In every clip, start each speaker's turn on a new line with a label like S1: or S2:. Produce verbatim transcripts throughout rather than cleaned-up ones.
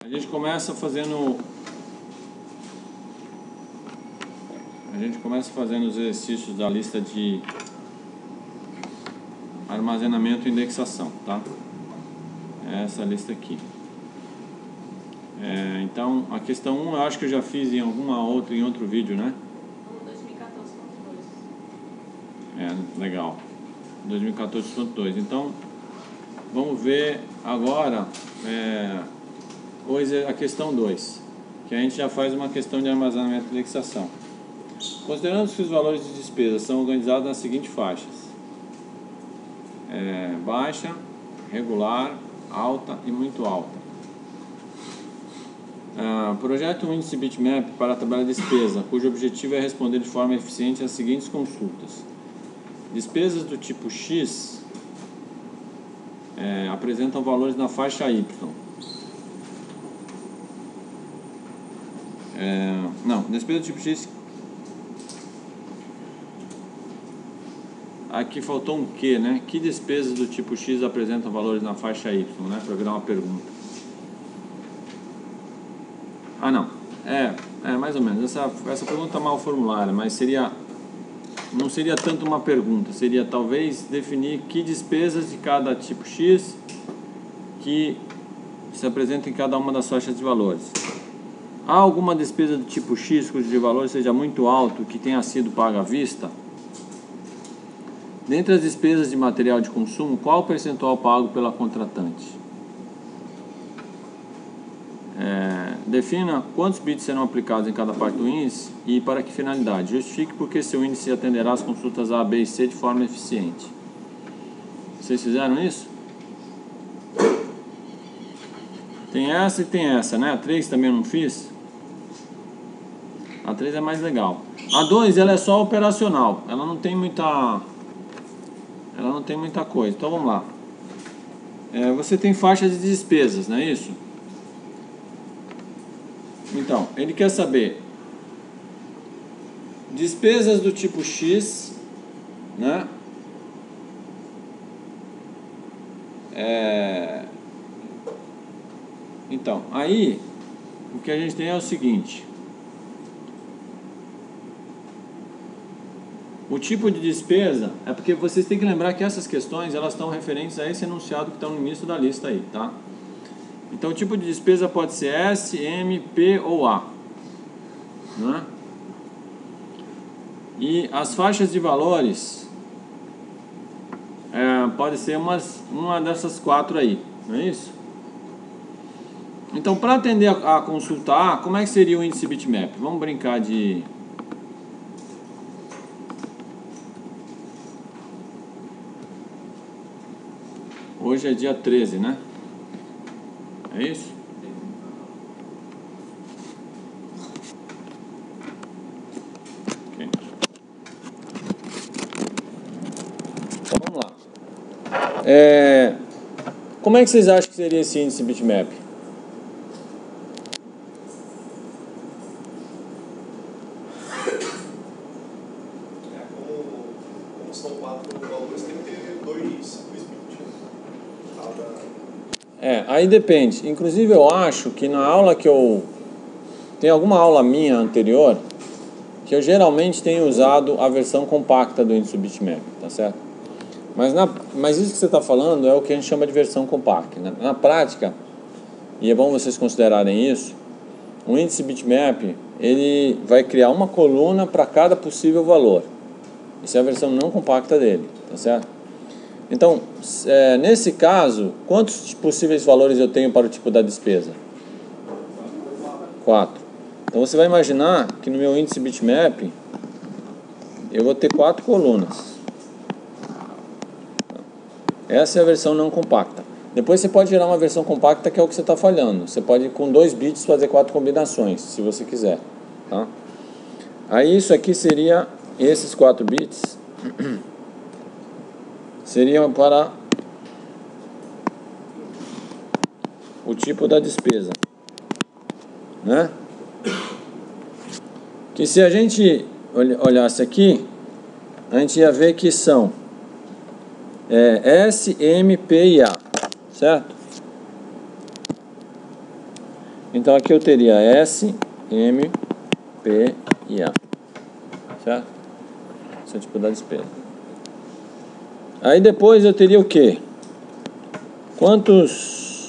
S1: A gente começa fazendo a gente começa fazendo os exercícios da lista de armazenamento e indexação, tá? É essa lista aqui. É, então, a questão um eu acho que eu já fiz em alguma outra, em outro vídeo, né?
S2: dois mil e quatorze ponto dois.
S1: É, legal. dois mil e quatorze ponto dois. Então, vamos ver agora é, hoje a questão dois, que a gente já faz uma questão de armazenamento e indexação. Considerando que os valores de despesa são organizados nas seguintes faixas: é, baixa, regular, alta e muito alta. Uh, projeta um índice bitmap para a tabela de despesa, cujo objetivo é responder de forma eficiente às seguintes consultas. Despesas do tipo X é, apresentam valores na faixa Y. É, não, despesa do tipo X. Aqui faltou um Q, né? Que despesas do tipo X apresentam valores na faixa Y, né? Para virar uma pergunta. Ah, não. É, é mais ou menos. Essa, essa pergunta está mal formulada, mas seria, não seria tanto uma pergunta, seria talvez definir que despesas de cada tipo X que se apresentam em cada uma das faixas de valores. Há alguma despesa do tipo X cujo de valor seja muito alto que tenha sido paga à vista? Dentre as despesas de material de consumo, qual o percentual pago pela contratante? É, defina quantos bits serão aplicados em cada parte do índice e para que finalidade. Justifique porque seu índice atenderá às consultas A, B e C de forma eficiente. Vocês fizeram isso? Tem essa e tem essa, né? A três também eu não fiz. A três é mais legal. A dois ela é só operacional. Ela não tem muita... Ela não tem muita coisa. Então vamos lá. É, você tem faixas de despesas, não é isso? Então, ele quer saber despesas do tipo X, né? É... Então, aí o que a gente tem é o seguinte: o tipo de despesa é porque vocês têm que lembrar que essas questões elas estão referentes a esse enunciado que está no início da lista aí, tá? Então o tipo de despesa pode ser S, M, P ou A, né? E as faixas de valores é, pode ser umas, uma dessas quatro aí, não é isso? Então, para atender a, a consulta A, como é que seria o índice bitmap? Vamos brincar de... Hoje é dia treze, né? É isso? Okay. Então vamos lá. É... Como é que vocês acham que seria esse índice bitmap? É, aí depende. Inclusive eu acho que na aula que eu... Tem alguma aula minha anterior que eu geralmente tenho usado a versão compacta do índice bitmap, tá certo? Mas, na, mas isso que você está falando é o que a gente chama de versão compacta. Na, na prática, e é bom vocês considerarem isso, o índice bitmap ele vai criar uma coluna para cada possível valor. Isso é a versão não compacta dele, tá certo? Então, é, nesse caso, quantos possíveis valores eu tenho para o tipo da despesa? quatro. Então você vai imaginar que no meu índice bitmap eu vou ter quatro colunas. Essa é a versão não compacta. Depois você pode gerar uma versão compacta, que é o que você está falhando. Você pode com dois bits fazer quatro combinações, se você quiser, tá? Aí isso aqui seria esses quatro bits seriam para o tipo da despesa, né? Que se a gente olhasse aqui, a gente ia ver que são é, S, M, P e A, certo? Então aqui eu teria S, M, P e A, certo? Esse é o tipo da despesa. Aí depois eu teria o quê? Quantos,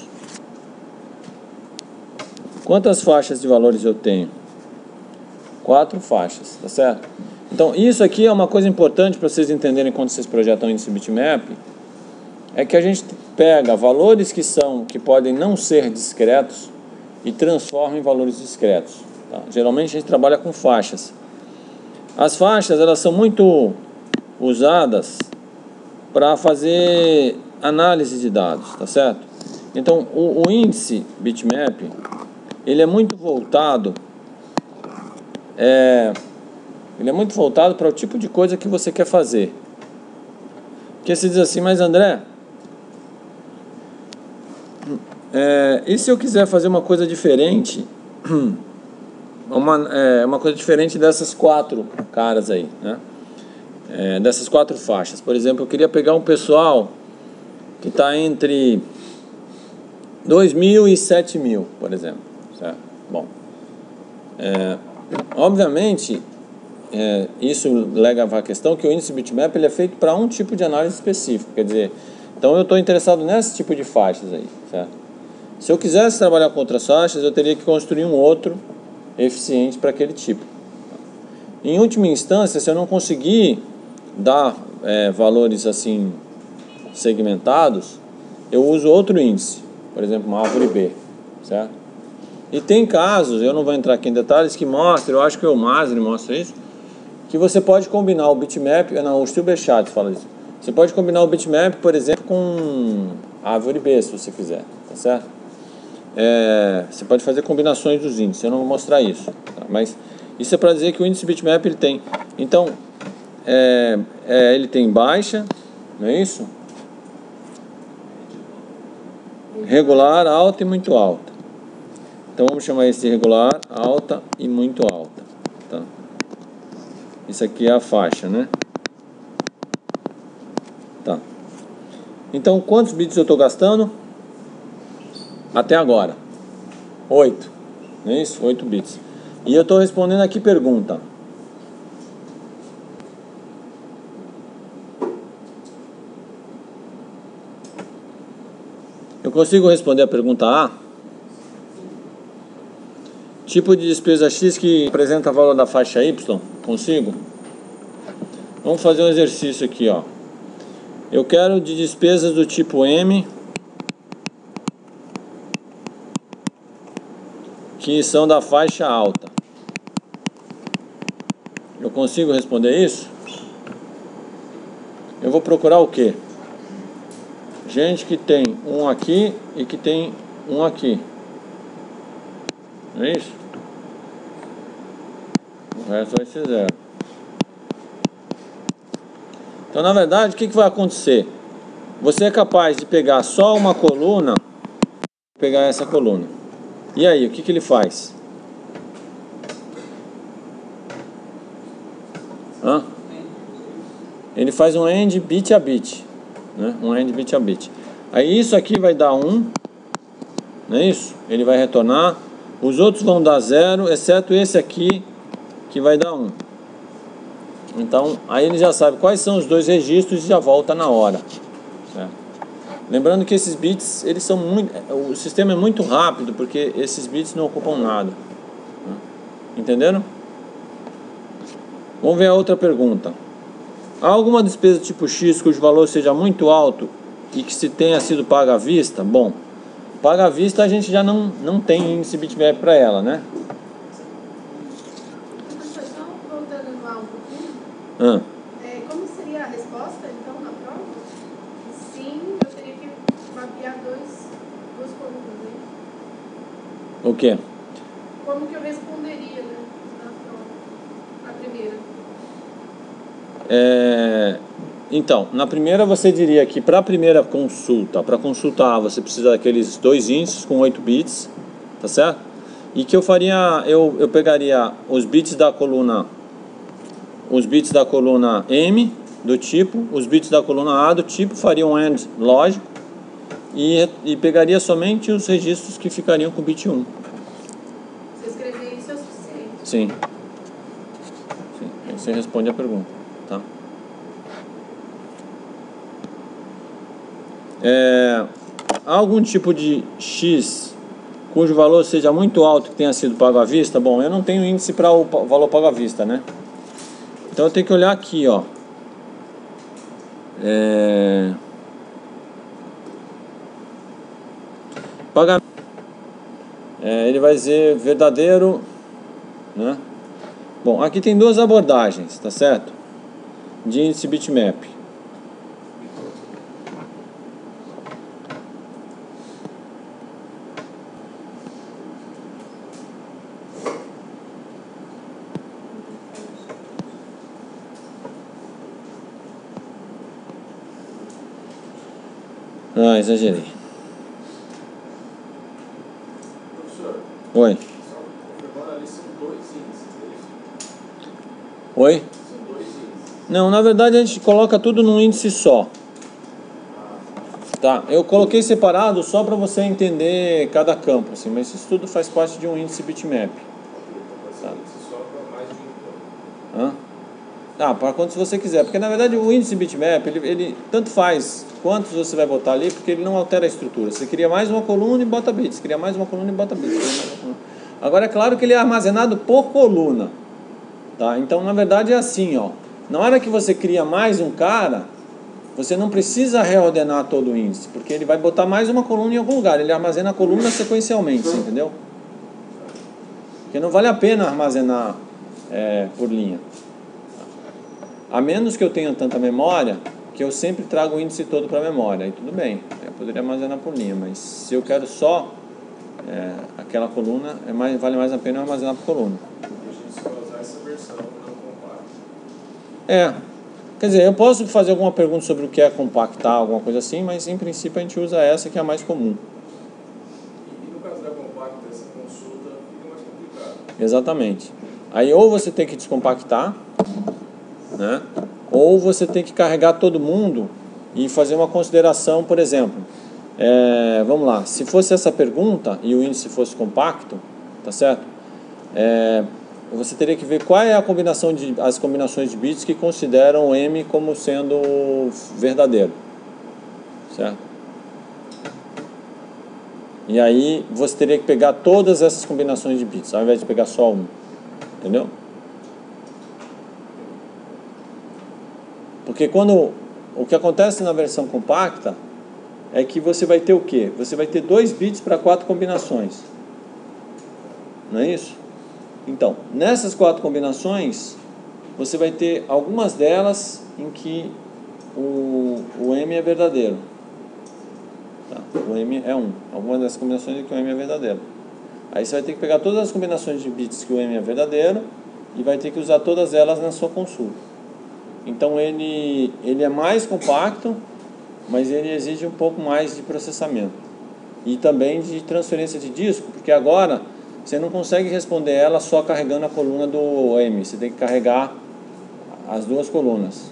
S1: quantas faixas de valores eu tenho? Quatro faixas, tá certo? Então isso aqui é uma coisa importante para vocês entenderem quando vocês projetam o índice bitmap, é que a gente pega valores que são, que podem não ser discretos e transforma em valores discretos. Tá? Geralmente a gente trabalha com faixas. As faixas, elas são muito usadas para fazer análise de dados, tá certo? Então o, o índice bitmap, ele é muito voltado é, ele é muito voltado para o tipo de coisa que você quer fazer. Porque você diz assim, mas André, é, e se eu quiser fazer uma coisa diferente, uma, é, uma coisa diferente dessas quatro caras aí, né? É, dessas quatro faixas. Por exemplo, eu queria pegar um pessoal que está entre dois mil e sete mil, por exemplo, certo? Bom, é, obviamente, é, isso leva à questão que o índice bitmap ele é feito para um tipo de análise específico, quer dizer, então eu estou interessado nesse tipo de faixas aí, certo? Se eu quisesse trabalhar com outras faixas, eu teria que construir um outro eficiente para aquele tipo. Em última instância, se eu não conseguir dar é, valores assim segmentados, eu uso outro índice, por exemplo, uma árvore B, certo? E tem casos, eu não vou entrar aqui em detalhes, que mostram, eu acho que o Masri mostra isso, que você pode combinar o bitmap, não, o Stilbechat fala isso, você pode combinar o bitmap, por exemplo, com a árvore B, se você quiser, tá certo? É, você pode fazer combinações dos índices, eu não vou mostrar isso, tá? Mas isso é para dizer que o índice bitmap ele tem, então, é, é, ele tem baixa, não é isso? Regular, alta e muito alta. Então vamos chamar isso de regular, alta e muito alta, tá? Isso aqui é a faixa, né? Tá. Então quantos bits eu estou gastando? Até agora oito, não é isso? oito bits. E eu estou respondendo aqui pergunta. Eu consigo responder a pergunta A? Tipo de despesa X que apresenta valor da faixa Y? Consigo? Vamos fazer um exercício aqui, ó. Eu quero de despesas do tipo M, que são da faixa alta. Eu consigo responder isso? Eu vou procurar o quê? Gente que tem um aqui e que tem um aqui. Não é isso? O resto vai ser zero. Então, na verdade, o que, que vai acontecer? Você é capaz de pegar só uma coluna, pegar essa coluna. E aí, o que, que ele faz? Hã? Ele faz um AND bit a bit, né? Um AND bit a bit. Aí isso aqui vai dar um, não é isso? Ele vai retornar. Os outros vão dar zero, exceto esse aqui, que vai dar um. Então, aí ele já sabe quais são os dois registros e já volta na hora, certo? Lembrando que esses bits, eles são muito, o sistema é muito rápido, porque esses bits não ocupam nada, né? Entenderam? Vamos ver a outra pergunta. Há alguma despesa tipo X cujo valor seja muito alto e que se tenha sido paga à vista? Bom, paga à vista a gente já não, não tem índice bitmap para ela, né?
S2: Só voltando lá um pouquinho,
S1: Ah.
S2: é, como seria a resposta, então, na prova? Sim, eu teria que mapear dois, duas colunas, né?
S1: O quê?
S2: Como que eu responderia, né, na prova? A primeira.
S1: É, então, na primeira você diria que para a primeira consulta, para consulta A, você precisa daqueles dois índices com oito bits, tá certo? E que eu faria, eu, eu pegaria os bits da coluna, os bits da coluna M do tipo, os bits da coluna A do tipo, faria um AND lógico e, e pegaria somente os registros que ficariam com bit um, Sim. Sim. Aí você responde a pergunta, tá? É, há algum tipo de X cujo valor seja muito alto que tenha sido pago à vista? Bom, eu não tenho índice para o valor pago à vista, né? Então eu tenho que olhar aqui, ó. É... Pagamento. É, ele vai dizer verdadeiro, né? Bom, aqui tem duas abordagens, tá certo? De índice bitmap. Ah, exagerei.
S3: Professor,
S1: Oi.
S3: só confirmando ali, são dois índices, é isso?
S1: Oi?
S3: São dois índices.
S1: Não, na verdade a gente coloca tudo num índice só. Tá, eu coloquei separado só para você entender cada campo, assim, mas isso tudo faz parte de um índice bitmap.
S3: Tá. Índice só para mais de um campo.
S1: Hã? Ah, para quantos você quiser, porque na verdade o índice bitmap, ele, ele tanto faz quantos você vai botar ali, porque ele não altera a estrutura. Você cria mais uma coluna e bota bits, cria mais uma coluna e bota bits. Agora é claro que ele é armazenado por coluna, tá? Então na verdade é assim, ó. Na hora que você cria mais um cara, você não precisa reordenar todo o índice, porque ele vai botar mais uma coluna em algum lugar. Ele armazena a coluna sequencialmente, entendeu? Porque não vale a pena armazenar é, por linha. A menos que eu tenha tanta memória, que eu sempre trago o índice todo para a memória. Aí tudo bem, eu poderia armazenar por linha. Mas se eu quero só é, aquela coluna, é mais, vale mais a pena eu armazenar por coluna.
S3: A gente só usar essa versão, não compacta.
S1: É, quer dizer, eu posso fazer alguma pergunta sobre o que é compactar, alguma coisa assim, mas em princípio a gente usa essa que é a mais comum.
S3: E no caso da compacta, essa consulta fica mais complicada.
S1: Exatamente. Aí ou você tem que descompactar, né? Ou você tem que carregar todo mundo e fazer uma consideração, por exemplo, é, vamos lá, se fosse essa pergunta e o índice fosse compacto, tá certo? É, você teria que ver qual é a combinação de, as combinações de bits que consideram o M como sendo verdadeiro, certo? E aí você teria que pegar todas essas combinações de bits, ao invés de pegar só um, entendeu? Porque quando o que acontece na versão compacta é que você vai ter o quê? Você vai ter dois bits para quatro combinações. Não é isso? Então, nessas quatro combinações, você vai ter algumas delas em que o, o M é verdadeiro. Tá? O M é um. Algumas dessas combinações em que o M é verdadeiro. Aí você vai ter que pegar todas as combinações de bits que o M é verdadeiro e vai ter que usar todas elas na sua consulta. Então ele, ele é mais compacto, mas ele exige um pouco mais de processamento. E também de transferência de disco, porque agora você não consegue responder ela só carregando a coluna do M. Você tem que carregar as duas colunas.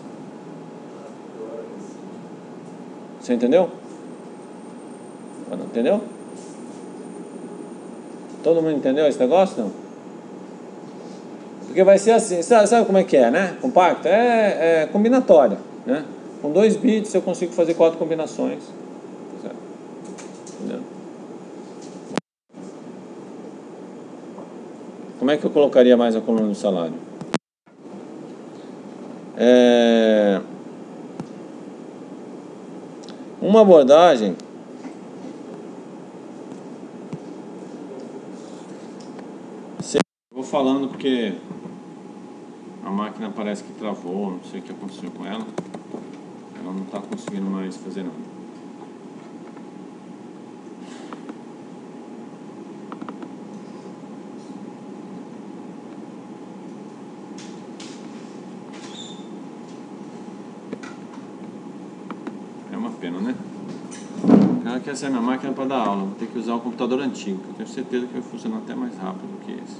S1: Você entendeu? Entendeu? Todo mundo entendeu esse negócio? Não? Porque vai ser assim, sabe, sabe como é que é, né? Compacto é, é combinatória, né? Com dois bits eu consigo fazer quatro combinações. Certo? Entendeu? Como é que eu colocaria mais a coluna do salário? É... Uma abordagem vou falando porque a máquina parece que travou, não sei o que aconteceu com ela. Ela não está conseguindo mais fazer nada. É uma pena, né? Ela quer ser a minha máquina para dar aula. Vou ter que usar o computador antigo, que eu tenho certeza que vai funcionar até mais rápido do que esse.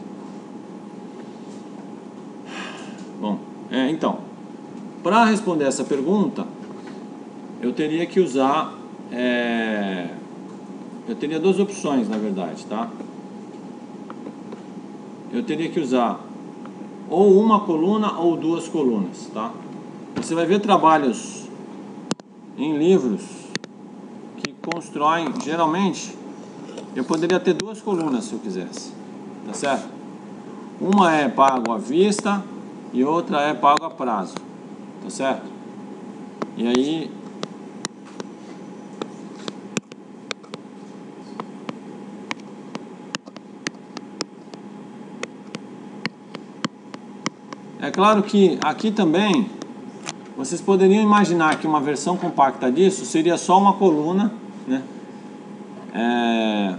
S1: Bom, é, então, para responder essa pergunta, eu teria que usar, é, eu teria duas opções, na verdade, tá? eu teria que usar ou uma coluna ou duas colunas, tá? Você vai ver trabalhos em livros que constroem, geralmente, eu poderia ter duas colunas se eu quisesse, tá certo? Uma é pago à vista e outra é pago a prazo, tá certo? E aí é claro que aqui também vocês poderiam imaginar que uma versão compacta disso seria só uma coluna, né? É,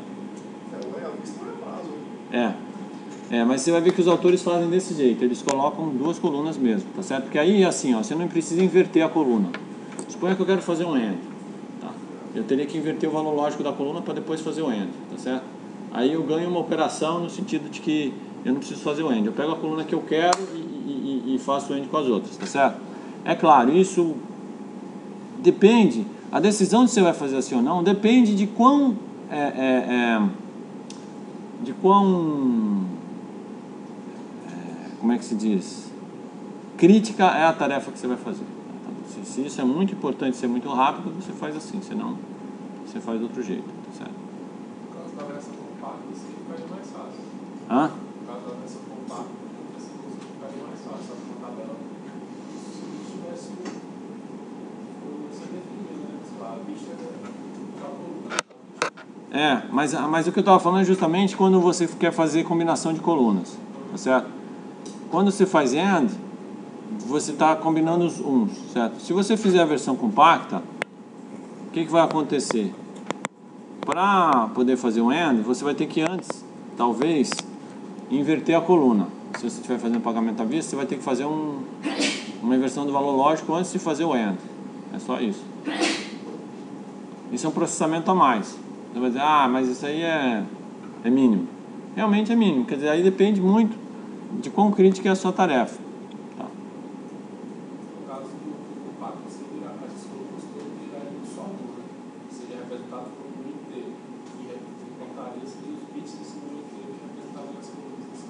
S1: é, é, mas você vai ver que os autores fazem desse jeito, eles colocam duas colunas mesmo, tá certo? Porque aí assim, ó, você não precisa inverter a coluna. Suponha que eu quero fazer um AND, tá? Eu teria que inverter o valor lógico da coluna para depois fazer o AND, tá certo? Aí eu ganho uma operação no sentido de que eu não preciso fazer o AND, eu pego a coluna que eu quero e, e, e faço o AND com as outras, tá certo? É claro, isso depende, a decisão de se você vai fazer assim ou não, depende de quão, é, é, é, de quão, é, como é que se diz, crítica é a tarefa que você vai fazer. Se, se isso é muito importante, ser muito rápido, você faz assim, senão você faz de outro jeito, tá certo?
S3: No caso da versão compacta, isso ficaria mais fácil.
S1: Hã?
S3: No caso da versão compacta, essa coisa ficaria mais fácil, só que uma tabela, se tivesse sem definir, né? A vista é
S1: É, mas, mas o que eu estava falando é justamente quando você quer fazer combinação de colunas, tá certo? Quando você faz AND, você está combinando os uns, certo? Se você fizer a versão compacta, o que, que vai acontecer? Para poder fazer um AND, você vai ter que antes, talvez, inverter a coluna. Se você estiver fazendo pagamento à vista, você vai ter que fazer um, uma inversão do valor lógico antes de fazer o AND. É só isso. Isso é um processamento a mais. Você vai dizer, ah, mas isso aí é, é mínimo. Realmente é mínimo. Quer dizer, aí depende muito de quão crítica é a sua tarefa. Tá.
S3: no caso do compacto, você virar as escolas todas virariam só uma, né? Seria representado por um inteiro. E importaria os bits desse número inteiro que representavam as colunas desse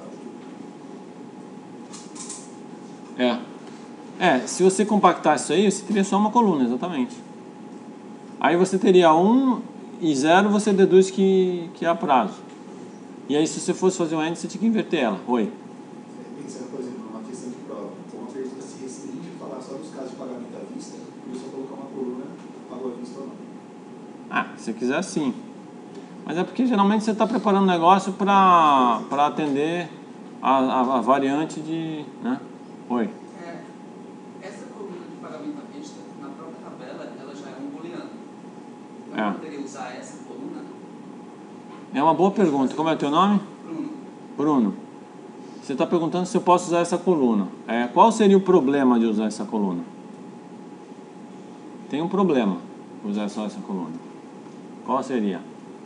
S3: caso.
S1: É. É, se você compactar isso aí, você teria só uma coluna, exatamente. Aí você teria um e zero, você deduz que, que é a prazo. E aí se você fosse fazer um AND, você tinha que inverter ela. Oi?
S4: Pensando, por exemplo, numa questão de prova, então uma pergunta se restringe a falar só dos casos de pagamento à vista e eu só colocar uma coluna, pago à vista ou não.
S1: Ah, se quiser sim. Mas é porque geralmente você está preparando um negócio para para atender a, a, a variante de... Né? Oi?
S5: É, essa coluna de pagamento à vista, na própria tabela, ela já é um booleano. Então
S1: É.
S5: eu poderia usar essa coluna?
S1: É uma boa pergunta. Como é o teu nome?
S5: Bruno.
S1: Bruno. Você está perguntando se eu posso usar essa coluna. É, qual seria o problema de usar essa coluna? Tem um problema usar só essa coluna. Qual seria?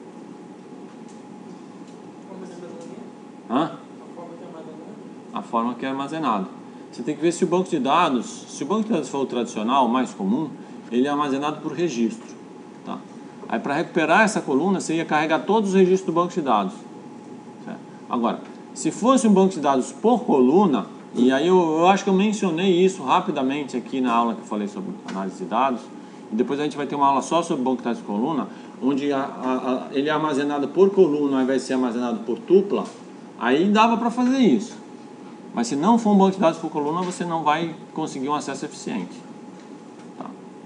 S1: Hã? A forma que é armazenado. Você tem que ver se o banco de dados, se o banco de dados for o tradicional, o mais comum, ele é armazenado por registro. Tá? Aí para recuperar essa coluna, você ia carregar todos os registros do banco de dados. Certo? Agora, se fosse um banco de dados por coluna, e aí eu, eu acho que eu mencionei isso rapidamente aqui na aula que eu falei sobre análise de dados, e depois a gente vai ter uma aula só sobre banco de dados de coluna, onde a, a, a, ele é armazenado por coluna ao invés de ser armazenado por tupla, aí dava para fazer isso. Mas se não for um banco de dados por coluna, você não vai conseguir um acesso eficiente. Tá.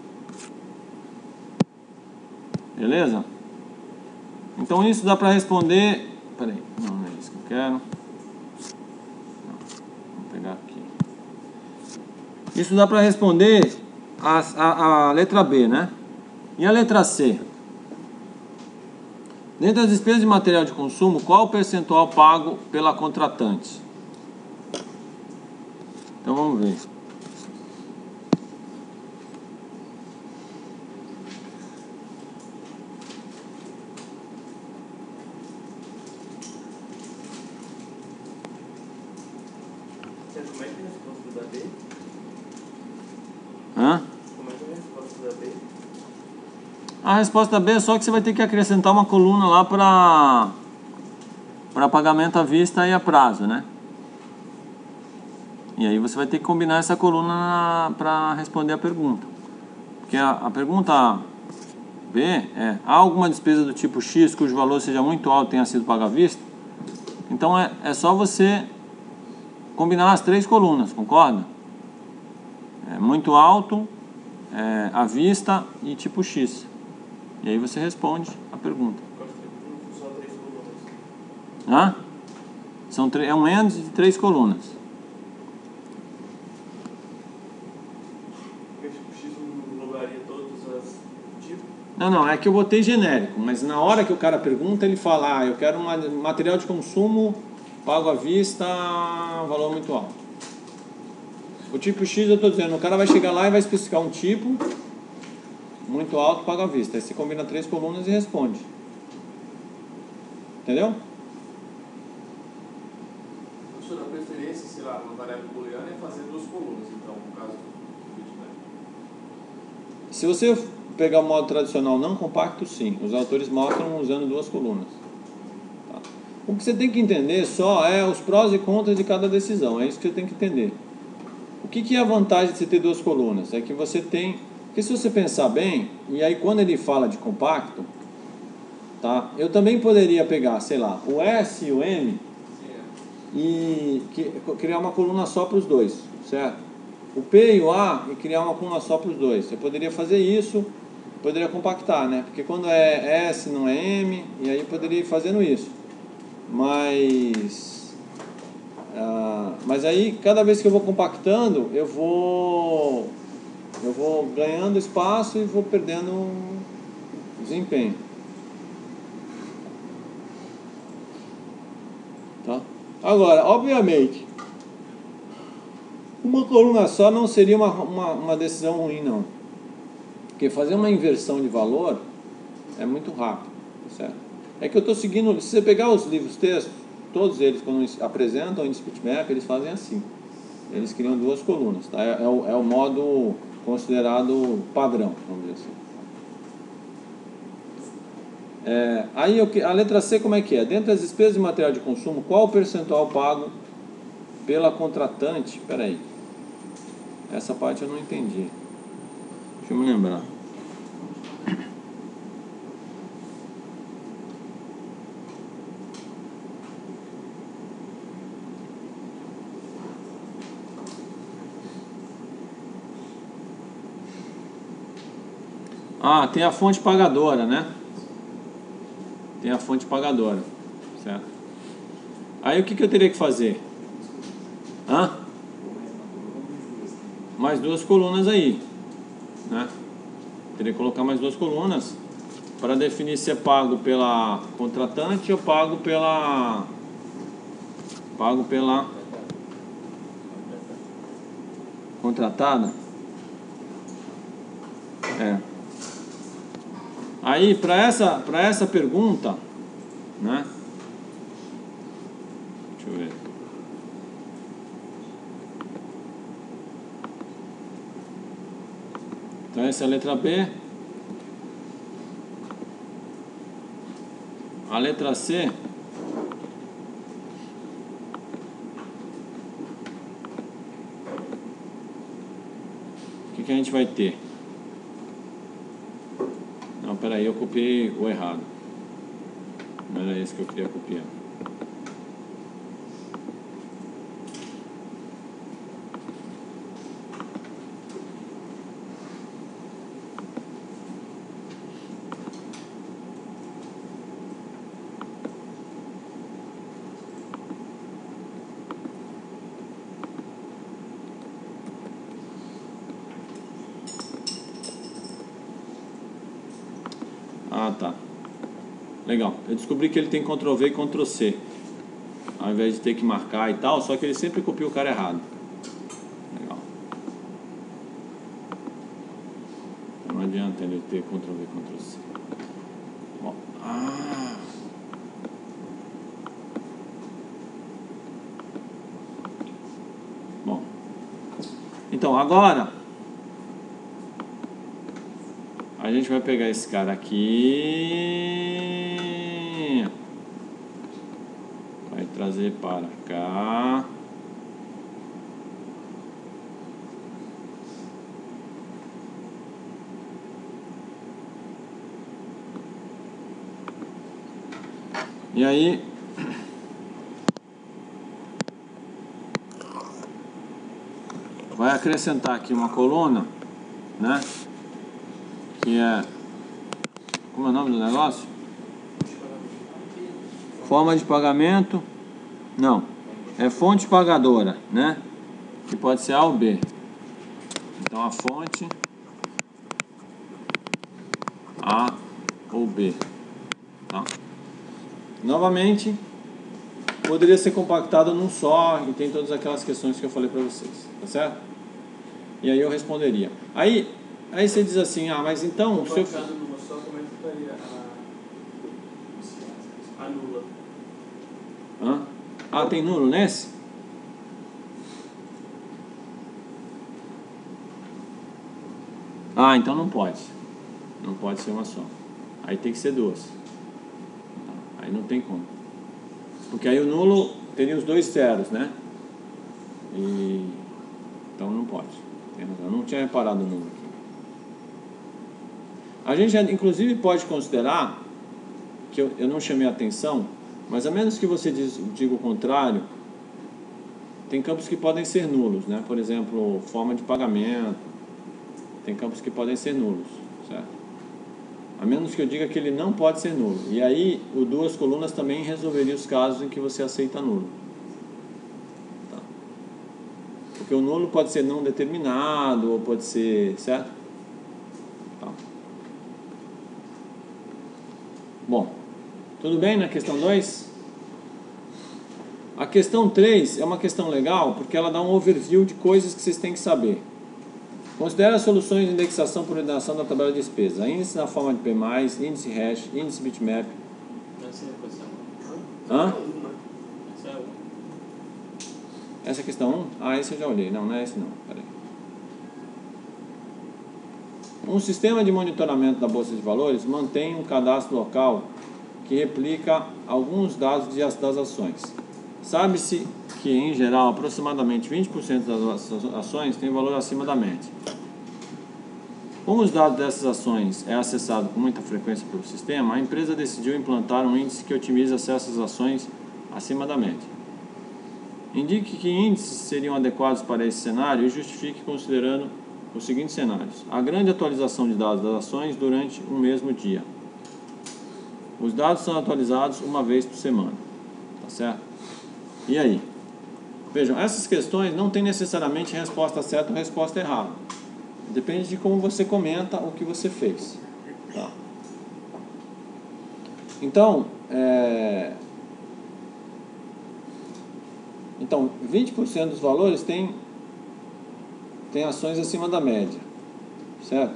S1: Beleza? Então isso dá para responder... Peraí, não, não é isso que eu quero. Não. Vou pegar aqui. Isso dá para responder a, a, a letra B, né? E a letra C? Dentro das despesas de material de consumo, qual o percentual pago pela contratante? Então vamos ver.
S6: Como é que é a resposta da B?
S1: Hã?
S6: Como é que é a resposta da B?
S1: A resposta B é só que você vai ter que acrescentar uma coluna lá para para para pagamento à vista e a prazo, né? E aí você vai ter que combinar essa coluna para responder a pergunta. Porque a, a pergunta B é: há alguma despesa do tipo X cujo valor seja muito alto e tenha sido pago à vista? Então é, é só você combinar as três colunas, concorda? É muito alto, é, à vista e tipo X. E aí você responde a pergunta.
S6: Só três colunas.
S1: Hã? São é um AND de três colunas.
S6: O X não logaria todos os tipos?
S1: Não, não, é que eu botei genérico, mas na hora que o cara pergunta, ele fala: ah, eu quero um material de consumo, pago à vista, valor muito alto. O tipo X eu estou dizendo, o cara vai chegar lá e vai especificar um tipo muito alto, pago à vista. Aí você combina três colunas e responde. Entendeu?
S3: Professor, a preferência, sei lá, uma variável booleana é fazer duas colunas, então, no caso do feedback.
S1: Se você pegar o modo tradicional não compacto, sim. Os autores mostram usando duas colunas. Tá? O que você tem que entender só é os prós e contras de cada decisão. É isso que você tem que entender. O que, que é a vantagem de você ter duas colunas? É que você tem... Porque se você pensar bem, e aí quando ele fala de compacto, tá? Eu também poderia pegar, sei lá, o S e o M e criar uma coluna só para os dois, certo? O P e o A e criar uma coluna só para os dois. Você poderia fazer isso, poderia compactar, né? Porque quando é S não é M, e aí poderia ir fazendo isso. Mas... Ah, mas aí, cada vez que eu vou compactando, eu vou, eu vou ganhando espaço e vou perdendo desempenho. Tá? Agora, obviamente, uma coluna só não seria uma, uma, uma decisão ruim, não. Porque fazer uma inversão de valor é muito rápido, certo? É que eu estou seguindo, se você pegar os livros textos, todos eles, quando apresentam o InSpeechMap, eles fazem assim. Eles criam duas colunas. Tá? É, é, o, é o modo considerado padrão, vamos dizer assim. É, aí a letra C como é que é? Dentro das despesas de material de consumo, qual o percentual pago pela contratante? Espera aí. Essa parte eu não entendi. Deixa eu me lembrar. Ah, tem a fonte pagadora, né? Tem a fonte pagadora, certo? Aí o que, que eu teria que fazer? Hã? Mais duas colunas aí, né? Teria que colocar mais duas colunas para definir se é pago pela contratante ou pago pela... Pago pela... contratada? É. Aí, para essa, para essa pergunta, né? Deixa eu ver. Então, essa é a letra B. A letra C. O que, que a gente vai ter? Não, peraí, eu copiei o errado. Não era esse que eu queria copiar. Ah, tá. Legal. Eu descobri que ele tem control V e control C. Ao invés de ter que marcar e tal, só que ele sempre copia o cara errado. Legal. Não adianta ele ter control V e control C. Bom. Ah. Bom. Então, agora... a gente vai pegar esse cara aqui. trazer para cá. E aí vai acrescentar aqui uma coluna, né? Que é, como é o nome do negócio? Forma de pagamento. Não, é fonte pagadora, né? Que pode ser A ou B. Então a fonte A ou B, tá? Novamente, poderia ser compactado num só e tem todas aquelas questões que eu falei para vocês, tá certo? E aí eu responderia. Aí, aí você diz assim, ah, mas então... Se eu...
S6: numa só, como é que ficaria a, a nula?
S1: Hã? Ah, tem nulo nesse? Ah, então não pode. Não pode ser uma só. Aí tem que ser duas. Aí não tem como. Porque aí o nulo teria os dois zeros, né? E... Então não pode. Tem razão. Eu não tinha reparado o nulo aqui. A gente, inclusive, pode considerar, que eu, eu não chamei a atenção, mas a menos que você diz, diga o contrário, tem campos que podem ser nulos, né? Por exemplo, forma de pagamento. Tem campos que podem ser nulos, certo? A menos que eu diga que ele não pode ser nulo. E aí, o duas colunas também resolveria os casos em que você aceita nulo. Tá? Porque o nulo pode ser não determinado, ou pode ser... Certo? Tá. Bom, tudo bem na questão dois? A questão três é uma questão legal, porque ela dá um overview de coisas que vocês têm que saber. Considere as soluções de indexação por ordenação da tabela de despesa. Índice na forma de P mais, índice hash, índice bitmap.
S6: Essa é a questão um.
S1: Hã?
S6: Essa é a um.
S1: Essa é a questão um? Ah, esse eu já olhei. Não, não é esse não. Peraí. Um sistema de monitoramento da Bolsa de Valores mantém um cadastro local que replica alguns dados das ações. Sabe-se que, em geral, aproximadamente vinte por cento das ações têm valor acima da média. Como os dados dessas ações é acessado com muita frequência pelo sistema, a empresa decidiu implantar um índice que otimiza acesso às ações acima da média. Indique que índices seriam adequados para esse cenário e justifique considerando os seguintes cenários. A grande atualização de dados das ações durante um mesmo dia. Os dados são atualizados uma vez por semana. Tá certo? E aí? Vejam, essas questões não têm necessariamente resposta certa ou resposta errada. Depende de como você comenta o que você fez. Tá? Então, é... então, vinte por cento dos valores tem, tem ações acima da média. Certo?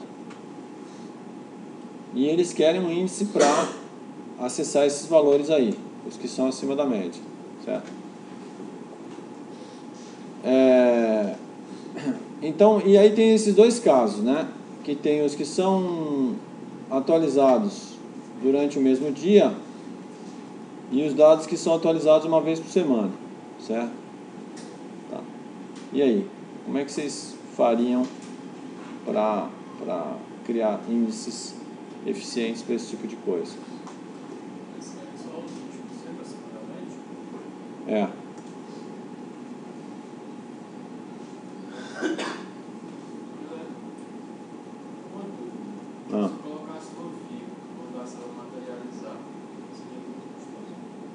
S1: E eles querem um índice para acessar esses valores aí, os que são acima da média. Certo? É... Então, e aí tem esses dois casos, né? Que tem os que são atualizados durante o mesmo dia e os dados que são atualizados uma vez por semana, certo? Tá. E aí, como é que vocês fariam para para criar índices eficientes para esse tipo de coisa?
S3: Só os vinte por cento acima da média?
S1: É. Ah.
S3: Se colocasse no vivo, mandasse ela materializar, seria muito custoso.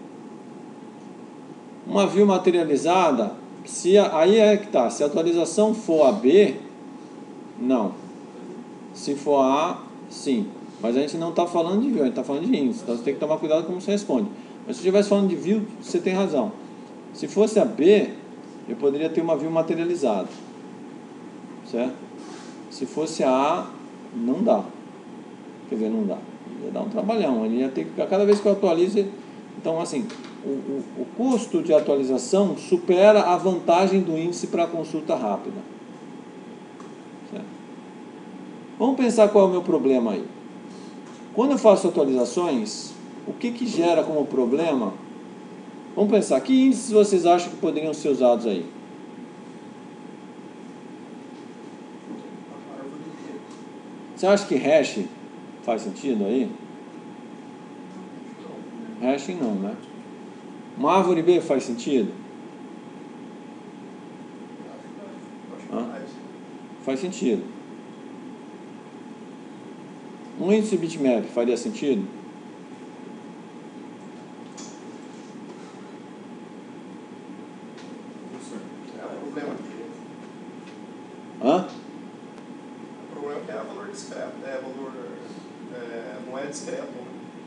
S1: Uma view materializada, se a, aí é que tá, se a atualização for a B, não. Se for A, sim. Mas a gente não está falando de view, a gente está falando de índice. Então você tem que tomar cuidado como você responde. Mas se eu estivesse falando de view, você tem razão. Se fosse a B, eu poderia ter uma view materializada. Certo? Se fosse a A, não dá. Quer dizer, não dá. Ia dar um trabalhão. Ele ia ter que, cada vez que eu atualize. Então, assim, o, o, o custo de atualização supera a vantagem do índice para a consulta rápida. Certo? Vamos pensar qual é o meu problema aí. Quando eu faço atualizações, o que, que gera como problema Vamos pensar, que índices vocês acham que poderiam ser usados aí? Você acha que hash faz sentido aí? Hash não, né? Uma árvore B faz sentido? Hã? Faz sentido. Um índice bitmap faria sentido?
S4: É o problema.
S1: Hã?
S7: O problema é que é valor discreto, é valor, é, não é discreto. Né?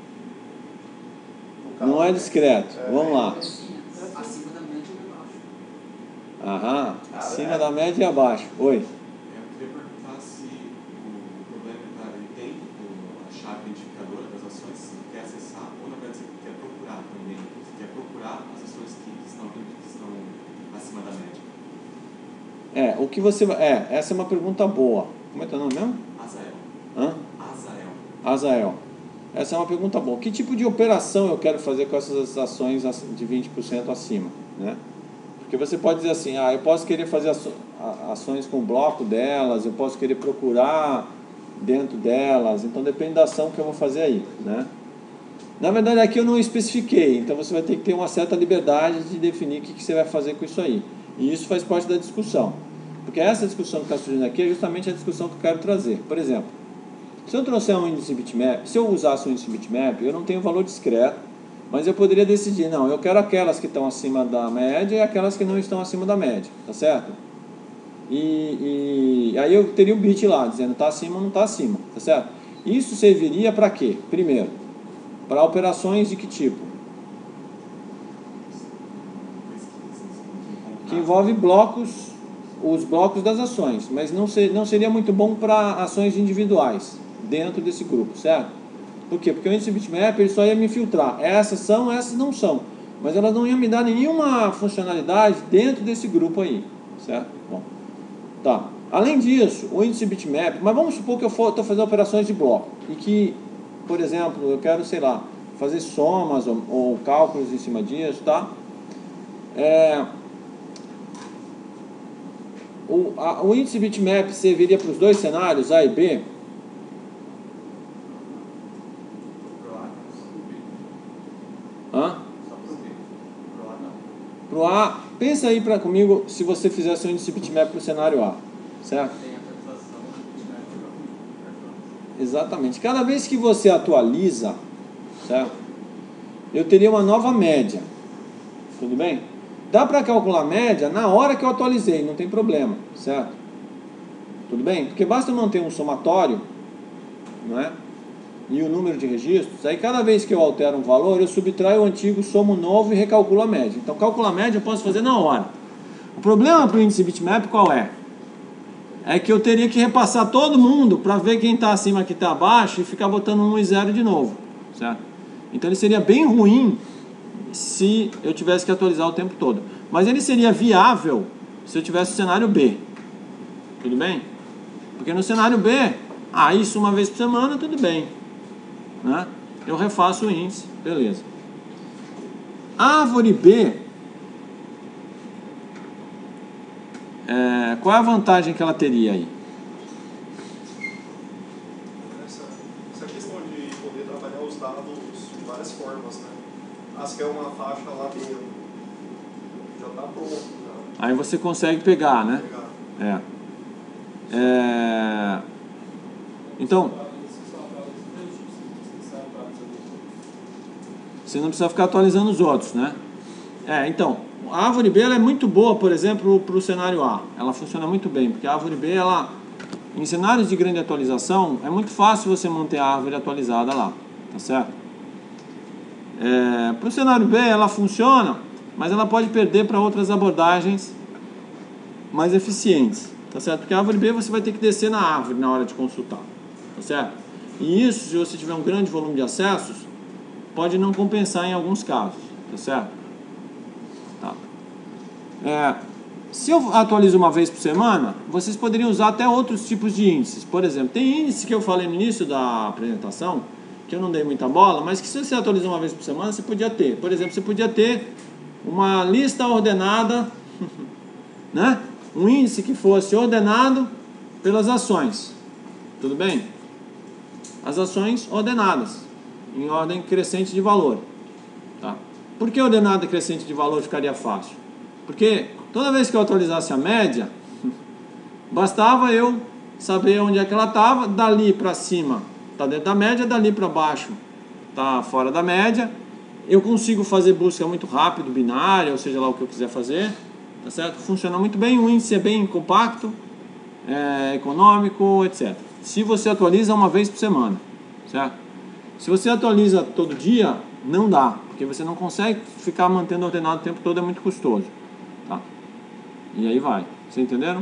S7: No caso,
S1: Não é discreto.
S7: é,
S1: Vamos lá.
S5: Acima da média e abaixo.
S1: Aham. Acima da média e abaixo. Oi.
S8: Eu queria perguntar se o problema está ele tem a chave identificadora das ações que você quer acessar ou na verdade você quer procurar também. Você quer procurar as ações que estão, que estão acima da média.
S1: É, o que você vai... É, essa é uma pergunta boa. Como é teu nome mesmo?
S8: Azael.
S1: Hã?
S8: Azael.
S1: Azael. Essa é uma pergunta boa. Que tipo de operação eu quero fazer com essas ações de vinte por cento acima, né? Porque você pode dizer assim, ah, eu posso querer fazer ações com o bloco delas, eu posso querer procurar dentro delas, então depende da ação que eu vou fazer aí, né? Na verdade aqui eu não especifiquei, então você vai ter que ter uma certa liberdade de definir o que você vai fazer com isso aí. E isso faz parte da discussão. Porque essa discussão que está surgindo aqui é justamente a discussão que eu quero trazer. Por exemplo, se eu trouxer um índice bitmap, se eu usasse um índice bitmap, eu não tenho valor discreto, mas eu poderia decidir, não, eu quero aquelas que estão acima da média e aquelas que não estão acima da média, tá certo? E, e aí eu teria um bit lá, dizendo está acima ou não está acima, tá certo? Isso serviria para quê? Primeiro, para operações de que tipo? Que envolve blocos, os blocos das ações, mas não, ser, não seria muito bom para ações individuais dentro desse grupo, certo? Por quê? Porque o índice bitmap ele só ia me filtrar. Essas são, essas não são. Mas elas não iam me dar nenhuma funcionalidade dentro desse grupo aí, certo? Bom, tá. Além disso, o índice bitmap, mas vamos supor que eu estou fazendo operações de bloco e que, por exemplo, eu quero, sei lá, fazer somas ou, ou cálculos em cima disso, tá? É... O, a, o índice bitmap serviria para os dois cenários, A e B? Hã? Para o A, pensa aí pra, comigo se você fizesse um índice bitmap para o cenário A, certo? Exatamente. Cada vez que você atualiza, certo? Eu teria uma nova média. Tudo bem? Dá para calcular a média na hora que eu atualizei, não tem problema, certo? Tudo bem? Porque basta eu manter um somatório, não é? E o número de registros, aí cada vez que eu altero um valor, eu subtraio o antigo, somo o novo e recalculo a média. Então, calcular a média eu posso fazer na hora. O problema para o índice bitmap qual é? É que eu teria que repassar todo mundo para ver quem está acima e quem está abaixo e ficar botando um e zero de novo, certo? Então, ele seria bem ruim se eu tivesse que atualizar o tempo todo. Mas ele seria viável se eu tivesse o cenário B. Tudo bem? Porque no cenário B, ah, isso uma vez por semana, tudo bem. Né? Eu refaço o índice, beleza. A árvore B, é, qual é a vantagem que ela teria aí?
S7: Essa, essa questão de poder trabalhar os dados de várias formas, né? Acho que é uma faixa lá dentro, já está pronto. Já.
S1: Aí você consegue pegar, né?
S7: Pegar.
S1: É. É... Então, você não precisa ficar atualizando os outros, né? É, então, a árvore B ela é muito boa, por exemplo, para o cenário A. Ela funciona muito bem, porque a árvore B, ela, em cenários de grande atualização, é muito fácil você manter a árvore atualizada lá, tá certo? É, para o cenário B, ela funciona, mas ela pode perder para outras abordagens mais eficientes, tá certo? Porque a árvore B você vai ter que descer na árvore na hora de consultar, tá certo? E isso, se você tiver um grande volume de acessos, pode não compensar em alguns casos, tá certo? Tá. É, se eu atualizo uma vez por semana, vocês poderiam usar até outros tipos de índices. Por exemplo, tem índice que eu falei no início da apresentação, que eu não dei muita bola, mas que se você atualiza uma vez por semana, você podia ter. Por exemplo, você podia ter uma lista ordenada, né? Um índice que fosse ordenado pelas ações. Tudo bem? As ações ordenadas, em ordem crescente de valor. Tá? Por que ordenada crescente de valor ficaria fácil? Porque toda vez que eu atualizasse a média, bastava eu saber onde é que ela estava, dali para cima está dentro da média, dali para baixo está fora da média. Eu consigo fazer busca muito rápido, binária, ou seja lá o que eu quiser fazer, tá certo? Funciona muito bem, o índice é bem compacto, é econômico, etcétera. Se você atualiza uma vez por semana, certo? Se você atualiza todo dia, não dá, porque você não consegue ficar mantendo ordenado o tempo todo, é muito custoso, tá? E aí vai, vocês entenderam?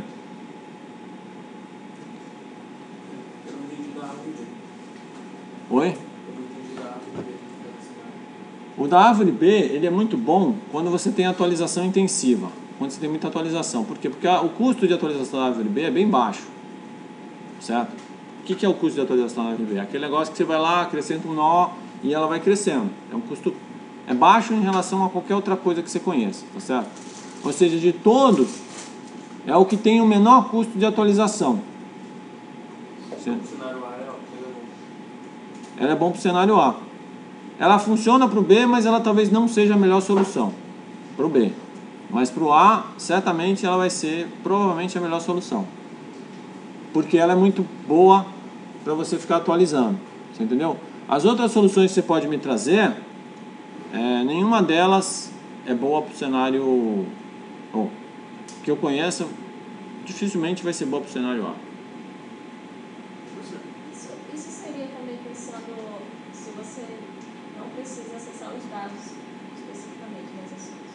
S3: Eu não entendi da árvore B.
S1: Oi?
S3: Eu não entendi da árvore B.
S1: O da árvore B, ele é muito bom quando você tem atualização intensiva, quando você tem muita atualização. Por quê? Porque a, o custo de atualização da árvore B é bem baixo, certo? O que, que é o custo de atualização da árvore B? É aquele negócio que você vai lá, acrescenta um nó e ela vai crescendo. É um custo é baixo em relação a qualquer outra coisa que você conheça, tá certo? Ou seja, de todos, é o que tem o menor custo de atualização. Certo?
S3: O cenário A é bom.
S1: Ela é bom para o cenário A. Ela funciona para o B, mas ela talvez não seja a melhor solução para o B. Mas para o A, certamente ela vai ser provavelmente a melhor solução. Porque ela é muito boa para você ficar atualizando. Você entendeu? As outras soluções que você pode me trazer, é, nenhuma delas é boa para o cenário oh, que eu conheça, dificilmente vai ser boa para o cenário A.
S2: Isso, isso seria também pensando se você não precisa acessar os dados especificamente nas ações.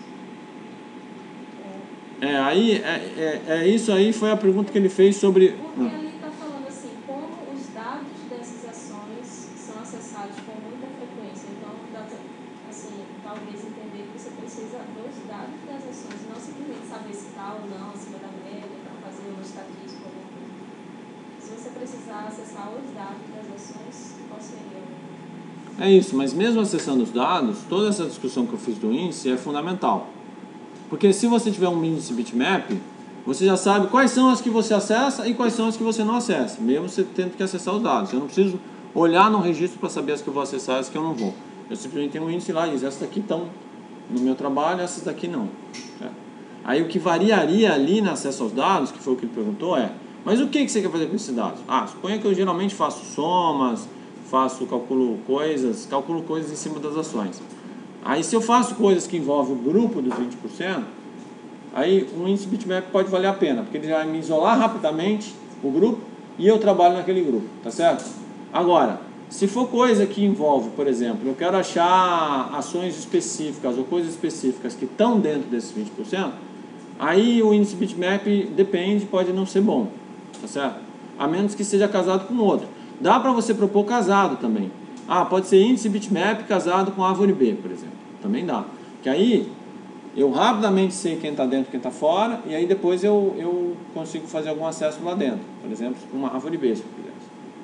S1: É, aí, é, é, é isso aí foi a pergunta que ele fez sobre...
S2: Porque ali está falando assim, como os dados dessas ações são acessados com muita frequência. Então, dá pra, assim, talvez entender que você precisa dos dados das ações, não simplesmente saber se está ou não acima da média para fazer uma estatística ou alguma coisa. Se você precisar acessar os dados das ações, qual seria?
S1: É isso, mas mesmo acessando os dados, toda essa discussão que eu fiz do índice é fundamental. Porque se você tiver um índice bitmap, você já sabe quais são as que você acessa e quais são as que você não acessa, mesmo você tendo que acessar os dados. Eu não preciso olhar no registro para saber as que eu vou acessar e as que eu não vou. Eu simplesmente tenho um índice lá e diz, essas daqui estão no meu trabalho, essas daqui não. Certo? Aí o que variaria ali no acesso aos dados, que foi o que ele perguntou, é, mas o que você quer fazer com esses dados? Ah, suponha que eu geralmente faço somas, faço, calculo coisas, calculo coisas em cima das ações. Aí se eu faço coisas que envolvem o grupo dos vinte por cento, aí um índice bitmap pode valer a pena, porque ele vai me isolar rapidamente o grupo e eu trabalho naquele grupo, tá certo? Agora, se for coisa que envolve, por exemplo, eu quero achar ações específicas ou coisas específicas que estão dentro desses vinte por cento, aí o índice bitmap depende, pode não ser bom, tá certo? A menos que seja casado com outro. Dá para você propor casado também. Ah, pode ser índice bitmap casado com árvore B, por exemplo. Também dá. Que aí eu rapidamente sei quem está dentro e quem está fora, e aí depois eu, eu consigo fazer algum acesso lá dentro. Por exemplo, com uma árvore B, se eu quiser.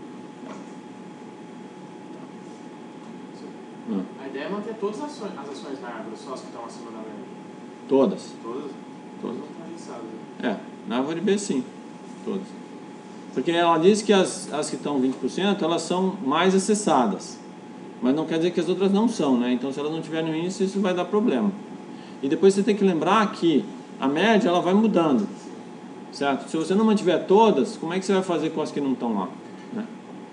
S1: Hum.
S9: A ideia é manter todas as ações, as ações na árvore, só as que estão acima da média.
S1: Todas.
S9: Todas?
S1: Todas.
S9: Não está listado.
S1: É, na árvore B sim. Todas. Porque ela diz que as, as que estão vinte por cento, elas são mais acessadas. Mas não quer dizer que as outras não são, né? Então se elas não tiverem no índice, isso vai dar problema. E depois você tem que lembrar que a média ela vai mudando, certo? Se você não mantiver todas, como é que você vai fazer com as que não estão lá, né?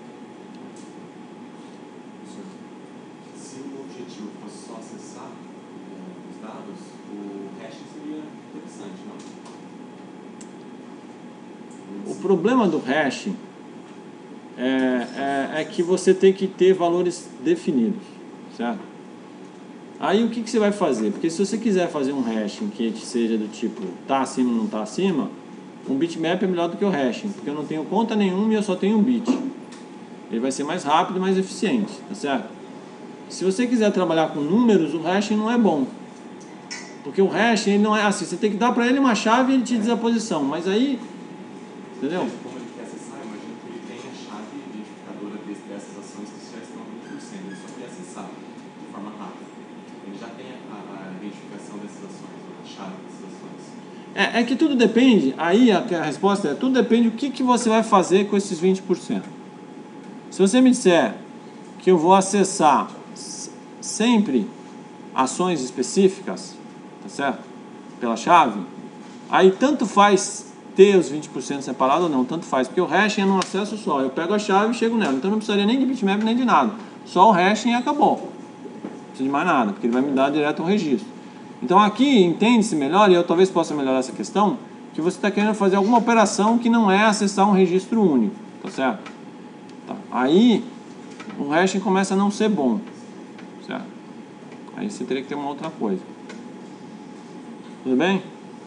S8: Se o objetivo fosse só acessar eh, os dados, o hash seria interessante, não?
S1: O problema do hash é, é, é que você tem que ter valores definidos, certo? Aí o que, que você vai fazer? Porque se você quiser fazer um hashing que seja do tipo tá acima ou não tá acima, um bitmap é melhor do que o hashing, porque eu não tenho conta nenhuma e eu só tenho um bit. Ele vai ser mais rápido e mais eficiente, tá certo? Se você quiser trabalhar com números, o hashing não é bom. Porque o hashing ele não é assim, você tem que dar para ele uma chave e ele te diz a posição, mas aí, entendeu?
S8: Como ele quer acessar, eu imagino que ele tem a chave identificadora desse- dessas ações que já estão vinte por cento, ele só quer acessar de forma rápida. Ele já tem a, a identificação dessas
S1: É, é que tudo depende, aí a, a resposta é, tudo depende do que, que você vai fazer com esses vinte por cento. Se você me disser que eu vou acessar sempre ações específicas, tá certo? Pela chave, aí tanto faz ter os vinte por cento separado ou não, tanto faz, porque o hashing é num acesso só, eu pego a chave e chego nela, então não precisaria nem de bitmap nem de nada, só o hashing e acabou, não precisa de mais nada, porque ele vai me dar direto um registro. Então aqui entende-se melhor, e eu talvez possa melhorar essa questão, que você está querendo fazer alguma operação que não é acessar um registro único, tá certo? Tá. Aí o hashing começa a não ser bom, certo? Aí você teria que ter uma outra coisa. Tudo bem?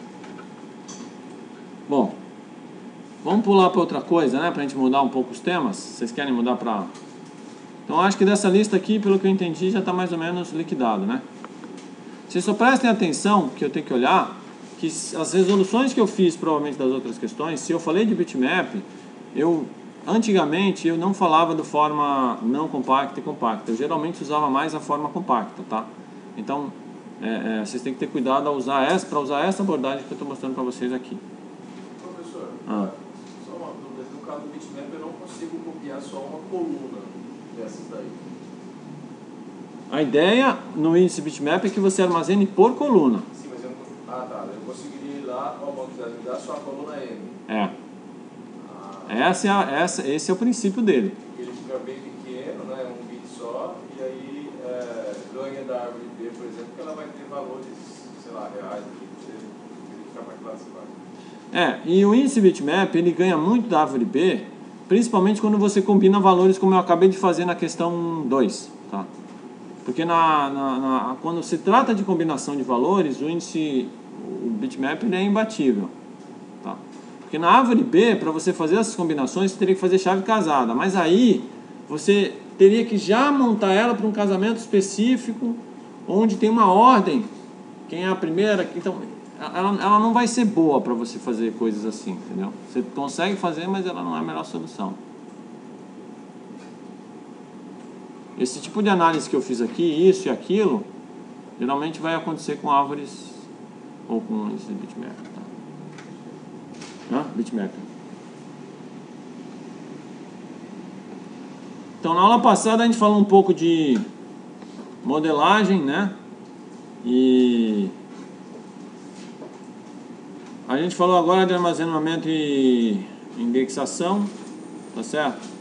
S1: Bom, vamos pular para outra coisa, né? Para a gente mudar um pouco os temas. Vocês querem mudar para... Então acho que dessa lista aqui, pelo que eu entendi, já está mais ou menos liquidado, né? Vocês só prestem atenção que eu tenho que olhar que as resoluções que eu fiz provavelmente das outras questões, se eu falei de bitmap, eu antigamente eu não falava de forma não compacta e compacta. Eu geralmente usava mais a forma compacta, tá? Então é, é, vocês têm que ter cuidado ao usar essa, para usar essa abordagem que eu estou mostrando para vocês aqui.
S3: Professor,
S1: Ah.
S3: só uma dúvida. No caso do bitmap eu não consigo copiar só uma coluna dessas daí.
S1: A ideia no índice bitmap é que você armazene por coluna.
S3: Sim, mas eu não... Ah, tá. Eu conseguiria ir lá, ó, banco de dados, me dá só a coluna M.
S1: É.
S3: Ah.
S1: Essa é a, essa, esse é o princípio dele.
S3: Ele fica bem pequeno, né? Um bit só, e aí é, ganha da árvore B, por exemplo, que ela vai ter valores, sei lá, reais, que ele fica mais classificado.
S1: É, e o índice bitmap, ele ganha muito da árvore B, principalmente quando você combina valores como eu acabei de fazer na questão dois, tá? Porque na, na, na, quando se trata de combinação de valores, o índice, o bitmap ele é imbatível, tá? Porque na árvore B, para você fazer essas combinações, você teria que fazer chave casada, mas aí você teria que já montar ela para um casamento específico, onde tem uma ordem, quem é a primeira, então ela, ela não vai ser boa para você fazer coisas assim, entendeu? Você consegue fazer, mas ela não é a melhor solução. Esse tipo de análise que eu fiz aqui, isso e aquilo, geralmente vai acontecer com árvores ou com esse bitmap. Tá? Hã? Bitmap. Então, na aula passada a gente falou um pouco de modelagem, né? E a gente falou agora de armazenamento e indexação, tá certo?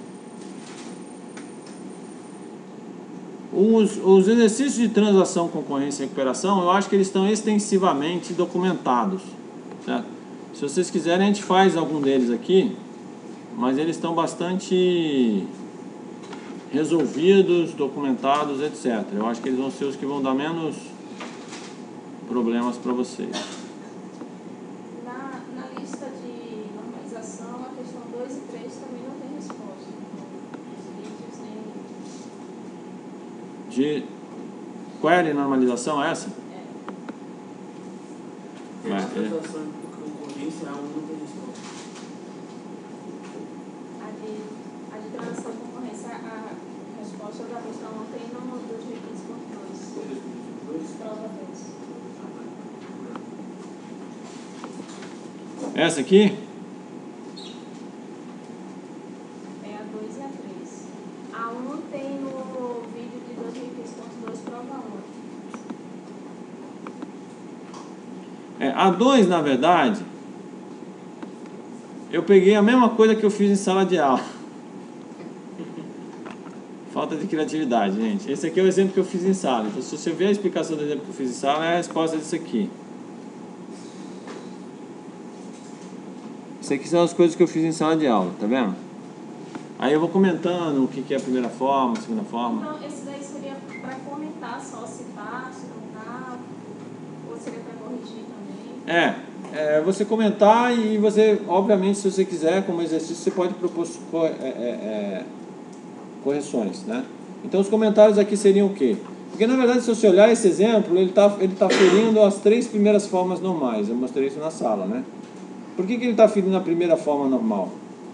S1: Os, os exercícios de transação, concorrência e recuperação, eu acho que eles estão extensivamente documentados, certo? Se vocês quiserem, a gente faz algum deles aqui, mas eles estão bastante resolvidos, documentados, etcétera. Eu acho que eles vão ser os que vão dar menos problemas para vocês.
S2: Na, na lista de normalização, a questão dois e três também não tem resposta. Os vídeos nem...
S1: De query normalização é essa?
S2: É.
S6: A
S1: É, é.
S6: transação de concorrência, a um não tem resposta.
S2: A de, a de transação e concorrência, a resposta da questão não tem no dois mil e quinze ponto dois. Prova dois.
S1: Essa aqui?
S2: É a dois e a três. A um tem no vídeo de dois mil e quinze ponto dois, prova um.
S1: É, a dois, na verdade, eu peguei a mesma coisa que eu fiz em sala de aula. Falta de criatividade, gente. Esse aqui é o exemplo que eu fiz em sala. Então, se você ver a explicação do exemplo que eu fiz em sala, é a resposta disso aqui. Isso aqui são as coisas que eu fiz em sala de aula, tá vendo? Aí eu vou comentando o que é a primeira forma, a segunda forma.
S2: Então, esse daí seria para comentar só, se tá, se não tá, ou seria para corrigir também?
S1: É, é, você comentar e você, obviamente, se você quiser, como exercício, você pode propor é, é, é, correções, né? Então, os comentários aqui seriam o quê? Porque, na verdade, se você olhar esse exemplo, ele está ele tá ferindo as três primeiras formas normais. Eu mostrei isso na sala, né? Por que, que ele está ferindo a primeira forma normal?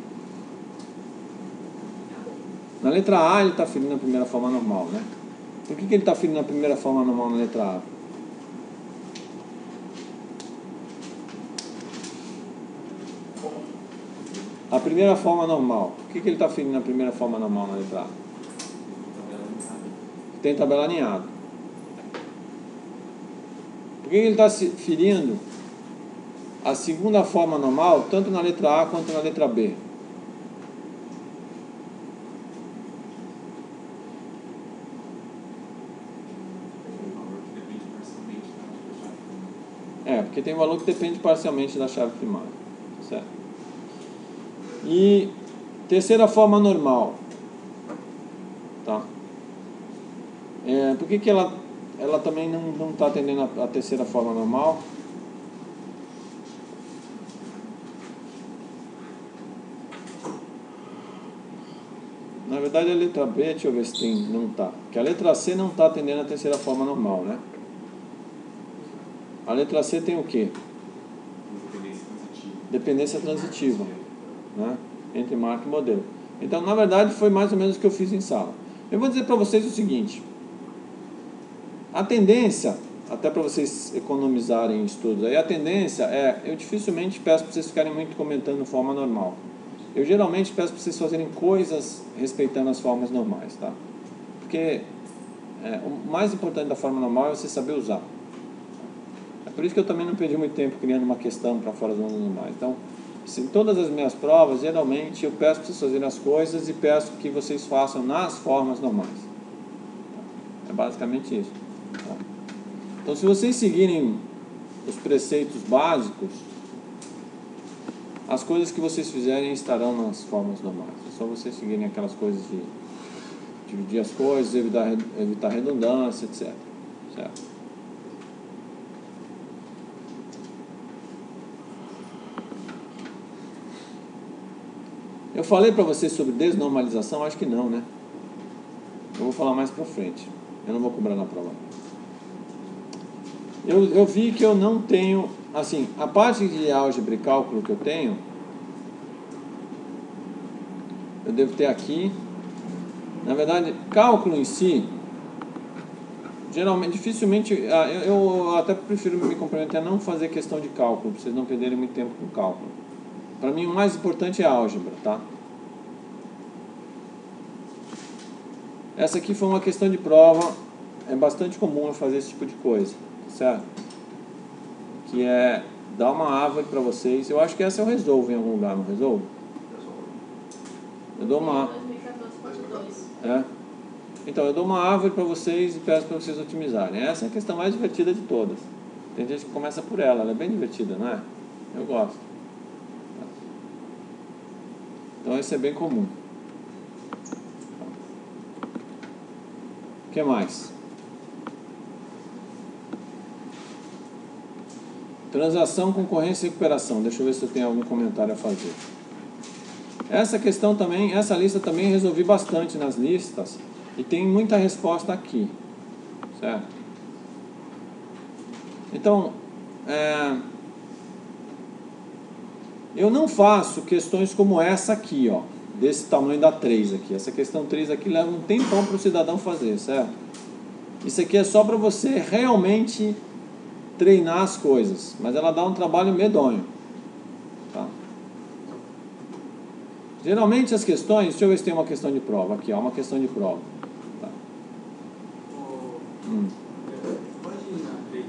S1: Na letra A, ele está ferindo a primeira forma normal, né? Por que, que ele está ferindo a primeira forma normal na letra A? A primeira forma normal. O que, que ele está ferindo na primeira forma normal na letra A? Tem tabela alinhada. Por que, que ele está ferindo a segunda forma normal, tanto na letra A quanto na letra B? É, porque tem valor que depende parcialmente da chave primária, certo? E terceira forma normal, tá? É, por que, que ela, ela também não está atendendo a, a terceira forma normal? Na verdade a letra B, deixa eu ver se tem, não está. Porque a letra C não está atendendo a terceira forma normal, né? A letra C tem o quê?
S8: Dependência transitiva.
S1: Dependência transitiva, né? Entre marca e modelo. Então, na verdade, foi mais ou menos o que eu fiz em sala. Eu vou dizer para vocês o seguinte. A tendência, até para vocês economizarem estudos, aí a tendência é, eu dificilmente peço para vocês ficarem muito comentando forma normal. Eu geralmente peço para vocês fazerem coisas respeitando as formas normais, tá? Porque é, o mais importante da forma normal é você saber usar. É por isso que eu também não perdi muito tempo criando uma questão para fora das formas normais. Então, em todas as minhas provas, geralmente eu peço para vocês fazerem as coisas e peço que vocês façam nas formas normais. É basicamente isso. Então, se vocês seguirem os preceitos básicos, as coisas que vocês fizerem estarão nas formas normais. É só vocês seguirem aquelas coisas de dividir as coisas, evitar, evitar redundância, etcétera. Certo? Eu falei para vocês sobre desnormalização? Acho que não, né? Eu vou falar mais para frente. Eu não vou cobrar na prova. Eu, eu vi que eu não tenho, assim, a parte de álgebra e cálculo que eu tenho, eu devo ter aqui. Na verdade, cálculo em si, geralmente, dificilmente, eu, eu até prefiro me comprometer a não fazer questão de cálculo, para vocês não perderem muito tempo com cálculo. Para mim, o mais importante é a álgebra, tá? Essa aqui foi uma questão de prova, é bastante comum eu fazer esse tipo de coisa, certo? Que é dar uma árvore para vocês. Eu acho que essa eu resolvo em algum lugar, não resolvo? Eu dou uma...
S2: dois mil e quatorze ponto dois.
S1: É? Então, eu dou uma árvore para vocês e peço para vocês otimizarem. Essa é a questão mais divertida de todas. Tem gente que começa por ela, ela é bem divertida, não é? Eu gosto. Então, isso é bem comum. O que mais? Transação, concorrência e recuperação. Deixa eu ver se eu tenho algum comentário a fazer. Essa questão também, essa lista também resolvi bastante nas listas e tem muita resposta aqui, certo? Então, é, eu não faço questões como essa aqui, ó, desse tamanho da três aqui. Essa questão três aqui leva um tempão para o cidadão fazer, certo? Isso aqui é só para você realmente treinar as coisas, mas ela dá um trabalho medonho, tá? Geralmente as questões, deixa eu ver se tem uma questão de prova aqui, ó, uma questão de prova, tá? Hum.
S6: Pode ir na três.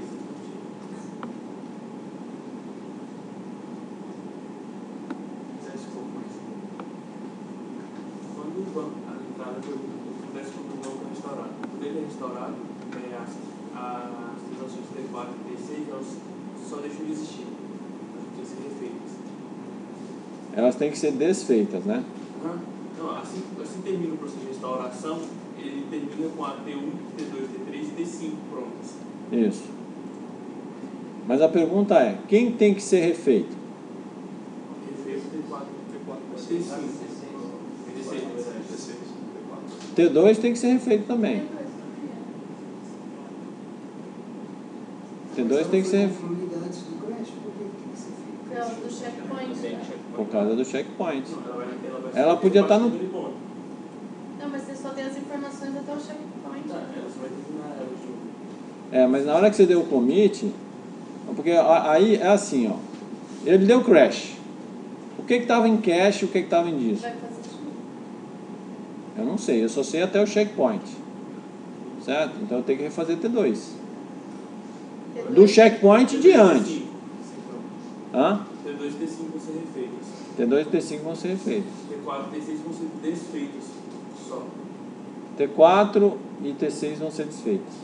S6: Quando o banco, a entrada acontece quando o banco é restaurado. Quando ele é restaurado, é, as, as transações T quatro e T seis elas só deixam de existir. Elas têm que ser refeitas.
S1: Elas têm que ser desfeitas, né?
S6: Uhum. Então, assim, assim termina o processo de restauração, ele termina com a T um, T dois, T três e T cinco prontas.
S1: Isso. Mas a pergunta é, quem tem que ser refeito?
S6: Refeito T quatro, T quatro, T cinco, T seis, T seis.
S1: T dois tem que ser refeito também. T dois tem que ser refeito.
S2: Não, do checkpoint.
S1: Por causa do checkpoint.
S6: Ela vai, ela vai
S1: Ela podia estar no...
S2: Não, mas você só tem as informações até o checkpoint.
S6: Tá, ela só vai terminar ela de novo.
S1: É, mas na hora que você deu o commit, porque aí é assim, ó. Ele deu crash. O O que estava em cache e o que estava em disco?
S2: Vai fazer isso.
S1: Eu não sei, eu só sei até o checkpoint. Certo? Então eu tenho que refazer T dois. Do checkpoint em diante. Hã?
S6: T dois e T cinco vão ser refeitos.
S1: T dois e T cinco vão ser refeitos.
S6: T quatro e T seis vão ser desfeitos só.
S1: T quatro e T seis vão ser desfeitos.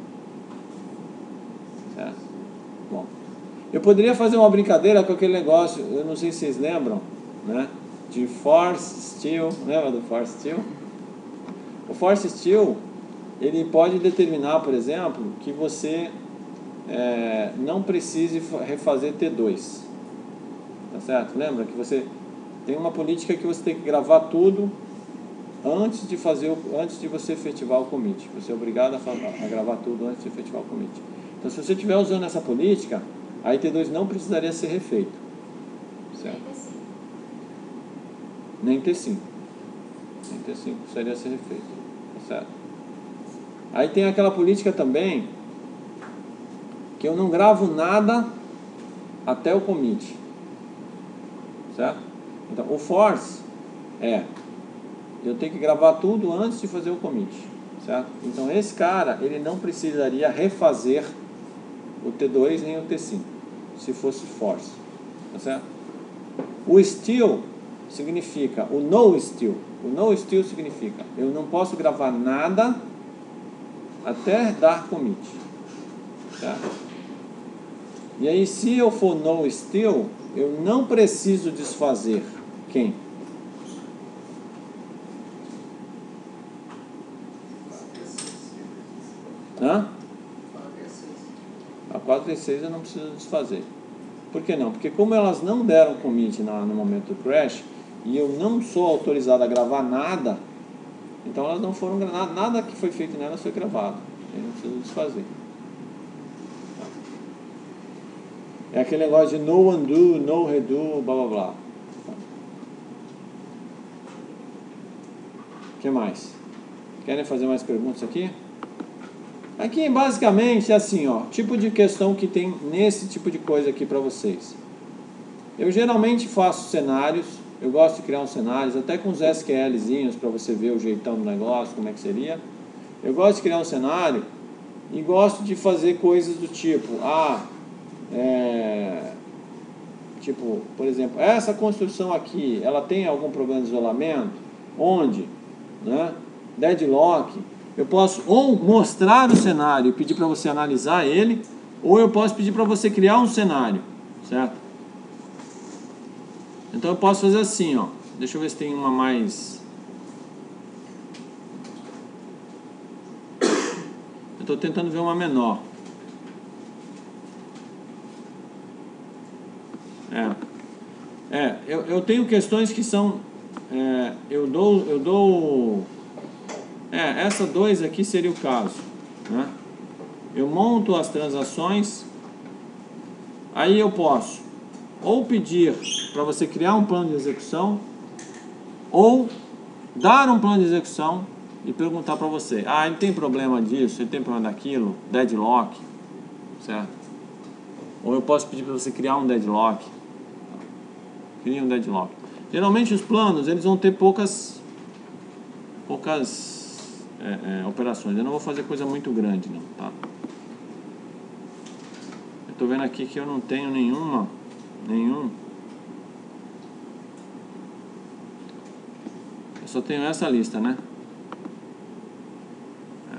S1: Certo? Bom. Eu poderia fazer uma brincadeira com aquele negócio, eu não sei se vocês lembram, né? De force steel. Lembra do force steel? O force steel, ele pode determinar, por exemplo, que você é, não precise refazer T dois. Tá certo? Lembra que você tem uma política que você tem que gravar tudo antes de fazer o, antes de você efetivar o commit. Você é obrigado a, a gravar tudo antes de efetivar o commit. Então, se você estiver usando essa política, a T dois não precisaria ser refeito. Certo? Nem T cinco. Nem T cinco precisaria ser refeito. Tá certo? Aí tem aquela política também que eu não gravo nada até o commit. Certo? Então, o force é eu tenho que gravar tudo antes de fazer o commit. Certo? Então, esse cara, ele não precisaria refazer o T dois nem o T cinco, se fosse force. Tá certo? O still significa, o no still. O no still significa, eu não posso gravar nada até dar commit. Certo? E aí, se eu for no still, eu não preciso desfazer quem? Hã? A quatro e seis eu não preciso desfazer. Por que não? Porque como elas não deram commit na, no momento do crash, e eu não sou autorizado a gravar nada, então elas não foram gravadas, nada que foi feito nelas foi gravado. Eu não preciso desfazer. É aquele negócio de no undo, no redo, blá blá blá. O que mais? Querem fazer mais perguntas aqui? Aqui basicamente é assim, ó, tipo de questão que tem nesse tipo de coisa aqui para vocês. Eu geralmente faço cenários, eu gosto de criar uns cenários, até com os SQLzinhos para você ver o jeitão do negócio, como é que seria. Eu gosto de criar um cenário e gosto de fazer coisas do tipo, ah, é, tipo, por exemplo, essa construção aqui, ela tem algum problema de isolamento? Onde? Né? Deadlock. Eu posso ou mostrar o cenário e pedir para você analisar ele, ou eu posso pedir para você criar um cenário, certo? Então eu posso fazer assim, ó. Deixa eu ver se tem uma mais... Eu estou tentando ver uma menor. É, é eu, eu tenho questões que são... É, eu dou... Eu dou É, essa dois aqui seria o caso, né? Eu monto as transações, aí eu posso ou pedir para você criar um plano de execução, ou dar um plano de execução e perguntar para você, ah, ele tem problema disso, ele tem problema daquilo, deadlock, certo? Ou eu posso pedir para você criar um deadlock, cria um deadlock. Geralmente os planos, eles vão ter poucas, poucas É, é, operações. Eu não vou fazer coisa muito grande não, tá? Eu tô vendo aqui que eu não tenho nenhuma nenhum eu só tenho essa lista, né? É.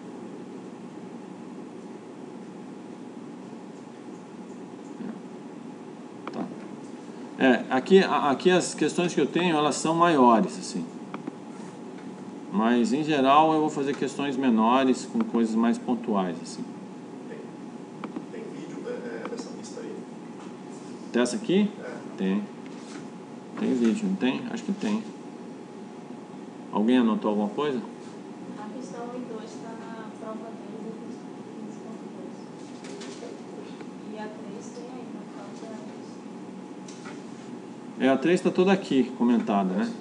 S1: É. Tá. É, aqui, aqui as questões que eu tenho, elas são maiores, assim. Mas, em geral, eu vou fazer questões menores com coisas mais pontuais, assim.
S7: Tem, tem vídeo de, dessa lista aí?
S1: Dessa aqui?
S7: É.
S1: Tem. Tem vídeo, não tem? Acho que tem. Alguém anotou alguma coisa?
S2: A questão um e dois está na prova deles, quinze ponto dois. E a três tem aí, na falta
S1: É, a três está toda aqui, comentada, né?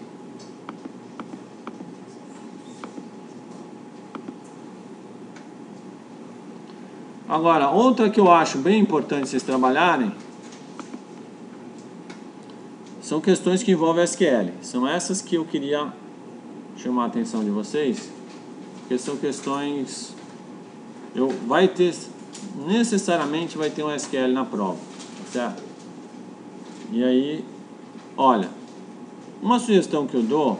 S1: Agora, outra que eu acho bem importante vocês trabalharem são questões que envolvem S Q L. São essas que eu queria chamar a atenção de vocês, porque são questões... Eu, vai ter, necessariamente vai ter um S Q L na prova, tá certo? E aí, olha, uma sugestão que eu dou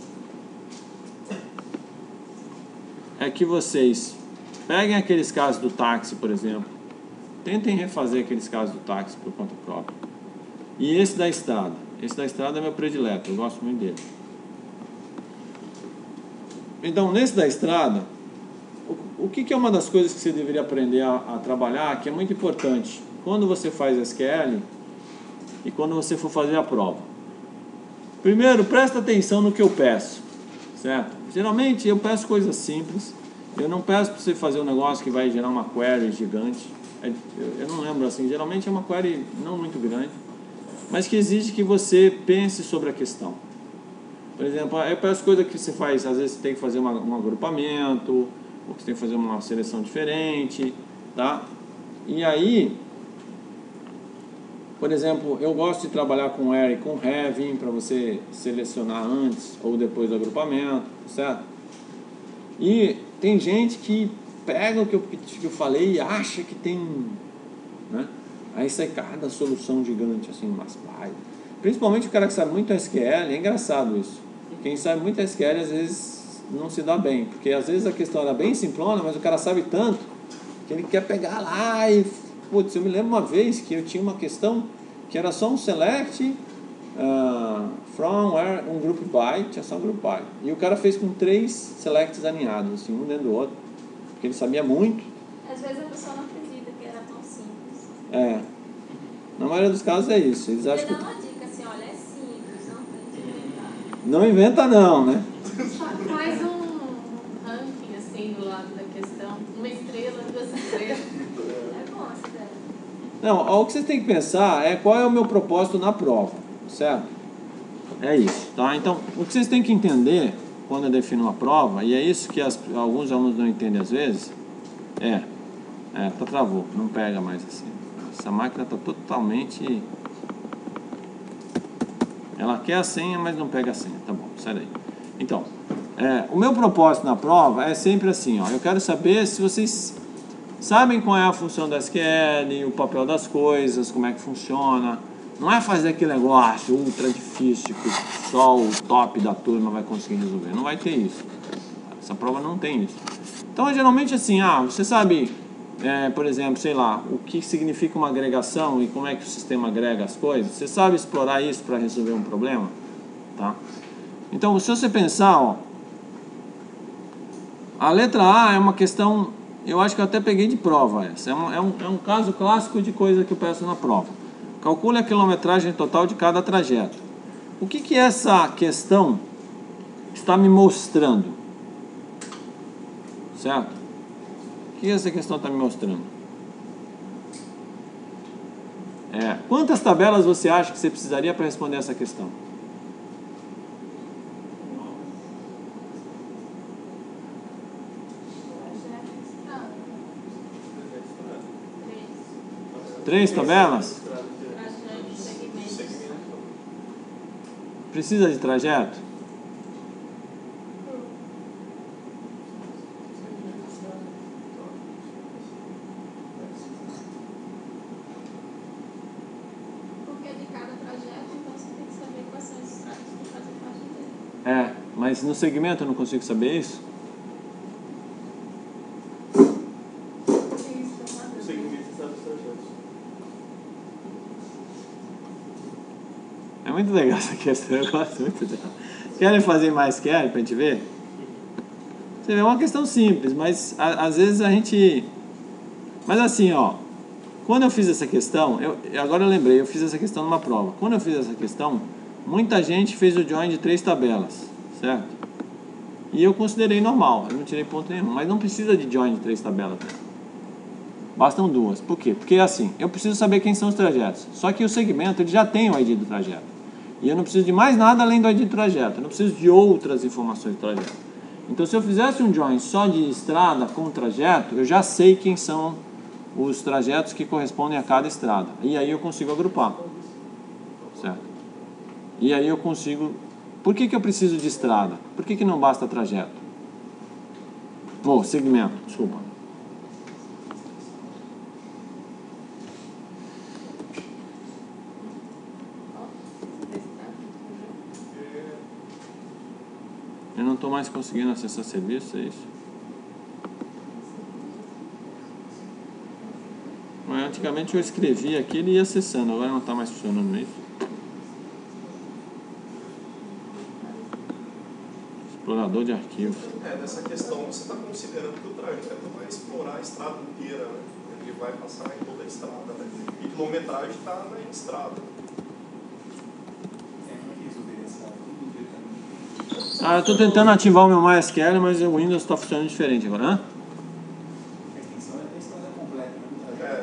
S1: é que vocês peguem aqueles casos do táxi, por exemplo, tentem refazer aqueles casos do táxi por conta própria. E esse da estrada, esse da estrada é meu predileto, eu gosto muito dele. Então, nesse da estrada, o, o que, que é uma das coisas que você deveria aprender a, a trabalhar, que é muito importante quando você faz S Q L e quando você for fazer a prova? Primeiro, presta atenção no que eu peço, certo? Geralmente eu peço coisas simples, eu não peço para você fazer um negócio que vai gerar uma query gigante. Eu não lembro assim, geralmente é uma query não muito grande, mas que exige que você pense sobre a questão. Por exemplo, eu peço coisa que você faz, às vezes você tem que fazer uma, um agrupamento, ou você tem que fazer uma seleção diferente, tá? E aí, por exemplo, eu gosto de trabalhar com where e com having para você selecionar antes ou depois do agrupamento, certo? E tem gente que pega o que eu, que eu falei e acha que tem, né? Aí sai cada solução gigante assim, umas páginas. Principalmente o cara que sabe muito S Q L, é engraçado isso. Quem sabe muito S Q L às vezes não se dá bem, porque às vezes a questão era bem simplona, mas o cara sabe tanto que ele quer pegar lá e... Putz, eu me lembro uma vez que eu tinha uma questão que era só um select uh, from where, um group by, tinha só um group by. E o cara fez com três selects alinhados, assim, um dentro do outro, porque ele sabia muito.
S2: Às vezes a pessoa não acredita que era tão simples.
S1: É. Na maioria dos casos é isso. Eles acham
S2: que...
S1: que...
S2: uma dica assim, olha, é simples, não tem que inventar.
S1: Não inventa não, né?
S10: Faz um ranking assim do lado da questão, uma estrela, duas estrelas.
S2: É bom essa ideia.
S1: Não, o que vocês têm que pensar é qual é o meu propósito na prova, certo? É isso, tá? Então, o que vocês têm que entender quando eu defino uma prova, e é isso que as, alguns alunos não entendem às vezes, é, é, tá travou, não pega mais assim. Essa máquina tá totalmente... Ela quer a senha, mas não pega a senha, tá bom, sai daí. Então, é, o meu propósito na prova é sempre assim, ó, eu quero saber se vocês... sabem qual é a função da S Q L, o papel das coisas, como é que funciona. Não é fazer aquele negócio ultra difícil que só o top da turma vai conseguir resolver. Não vai ter isso. Essa prova não tem isso. Então, é geralmente assim, ah, você sabe, é, por exemplo, sei lá, o que significa uma agregação e como é que o sistema agrega as coisas. Você sabe explorar isso para resolver um problema? Tá? Então, se você pensar, ó, a letra A é uma questão... Eu acho que eu até peguei de prova essa. É um, é, um, é um caso clássico de coisa que eu peço na prova. Calcule a quilometragem total de cada trajeto. O que, que essa questão está me mostrando? Certo? O que essa questão está me mostrando? É, quantas tabelas você acha que você precisaria para responder essa questão? Três tabelas? Precisa de trajeto?
S2: Porque de cada trajeto, então você tem que saber quais são os estradas que fazem parte dele.
S1: É, mas no segmento eu não consigo saber isso? É muito legal essa questão, eu gosto muito dela. Querem fazer mais? Querem pra gente ver? Você vê, é uma questão simples, mas a, às vezes a gente... Mas assim, ó, quando eu fiz essa questão, eu, agora eu lembrei, eu fiz essa questão numa prova. Quando eu fiz essa questão, muita gente fez o join de três tabelas, certo? E eu considerei normal, eu não tirei ponto nenhum, mas não precisa de join de três tabelas, né? Bastam duas. Por quê? Porque assim, eu preciso saber quem são os trajetos. Só que o segmento, ele já tem o I D do trajeto. E eu não preciso de mais nada além do I D do trajeto. Eu não preciso de outras informações do trajeto. Então, se eu fizesse um join só de estrada com trajeto, eu já sei quem são os trajetos que correspondem a cada estrada. E aí eu consigo agrupar. Certo? E aí eu consigo... Por que que eu preciso de estrada? Por que que não basta trajeto? Ou oh, segmento, desculpa. Eu não estou mais conseguindo acessar serviço, é isso? Mas antigamente eu escrevia aqui e ele ia acessando, agora não está mais funcionando isso. Explorador de arquivos.
S7: É, nessa questão você está considerando que o trajeto vai explorar a estrada inteira, né? Ele vai passar em toda a estrada, né? E quilometragem está na estrada.
S1: Ah, eu estou tentando ativar o meu MySQL, mas o Windows está funcionando diferente agora, né?
S4: A extensão é a estrada completa, né?
S7: É.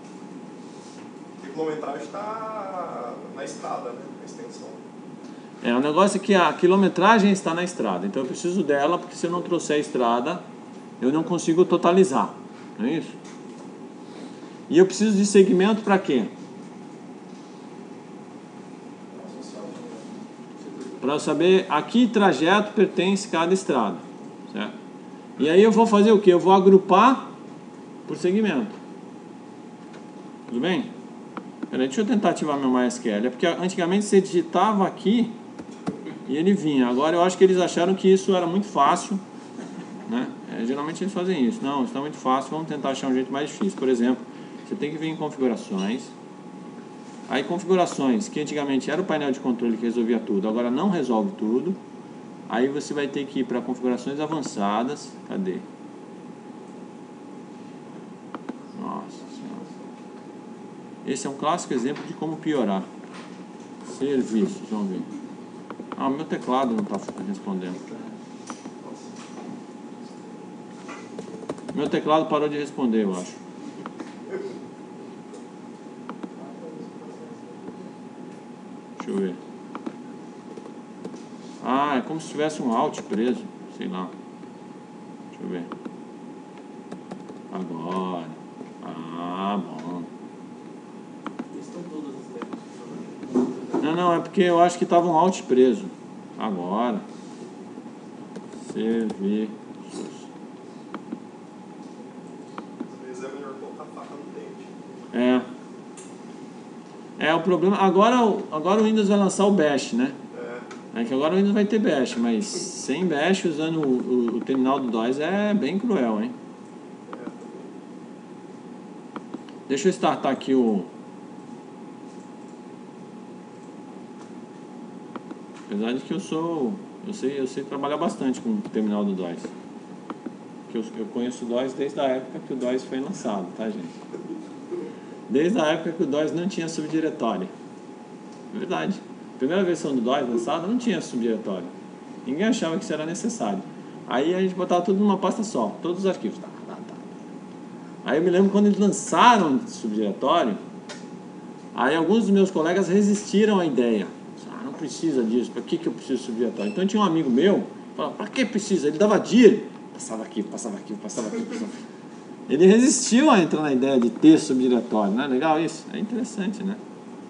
S7: A quilometragem está na estrada, né? A extensão.
S1: É, o negócio é que a quilometragem está na estrada, então eu preciso dela, porque se eu não trouxer a estrada, eu não consigo totalizar, não é isso? E eu preciso de segmento para quê? Para eu saber a que trajeto pertence cada estrada, certo? E aí eu vou fazer o quê? Eu vou agrupar por segmento. Tudo bem? Peraí, deixa eu tentar ativar meu MySQL. É porque antigamente você digitava aqui e ele vinha. Agora eu acho que eles acharam que isso era muito fácil, né? É, geralmente eles fazem isso. Não, isso está muito fácil, vamos tentar achar um jeito mais difícil. Por exemplo, você tem que vir em configurações. Aí configurações, que antigamente era o painel de controle que resolvia tudo, agora não resolve tudo. Aí você vai ter que ir para configurações avançadas. Cadê? Nossa Senhora. Esse é um clássico exemplo de como piorar. Serviços, vamos ver. Ah, o meu teclado não está respondendo. Meu teclado parou de responder, eu acho. Deixa eu ver. Ah, é como se tivesse um Alt preso. Sei lá. Deixa eu ver. Agora. Ah, bom.
S6: Estão todas as letras.
S1: Não, não, é porque eu acho que estava um Alt preso. Agora. Serviços.
S7: Às vezes é melhor colocar a faca no dente.
S1: É. É o problema. Agora, agora o Windows vai lançar o Bash, né? É que agora o Windows vai ter Bash, mas sem Bash, usando o, o, o terminal do DOS, é bem cruel, hein? Deixa eu startar aqui o... Apesar de que eu sou... Eu sei, eu sei trabalhar bastante com o terminal do DOS. Porque eu, eu conheço o DOS desde a época que o DOS foi lançado, tá, gente? Desde a época que o DOS não tinha subdiretório. Verdade. A primeira versão do DOS lançada não tinha subdiretório. Ninguém achava que isso era necessário. Aí a gente botava tudo numa pasta só, todos os arquivos. Tá, tá, tá. Aí eu me lembro quando eles lançaram o subdiretório, aí alguns dos meus colegas resistiram à ideia. Ah, não precisa disso, para que, que eu preciso de subdiretório? Então tinha um amigo meu, falava, para que precisa? Ele dava dir, passava aqui, passava aqui, passava aqui, passava aqui. Ele resistiu a entrar na ideia de ter subdiretório, não é legal isso? É interessante, né?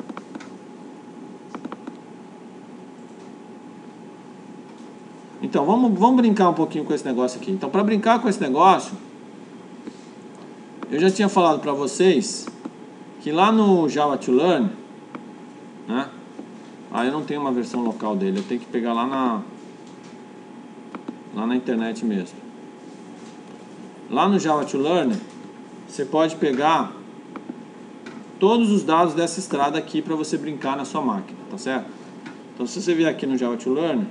S1: Então, vamos, vamos brincar um pouquinho com esse negócio aqui. Então, para brincar com esse negócio, eu já tinha falado para vocês que lá no Java to Learn, né? Ah, eu não tenho uma versão local dele, eu tenho que pegar lá na, lá na internet mesmo. Lá no Java to Learn, você pode pegar todos os dados dessa estrada aqui para você brincar na sua máquina, tá certo? Então, se você vier aqui no Java to Learn,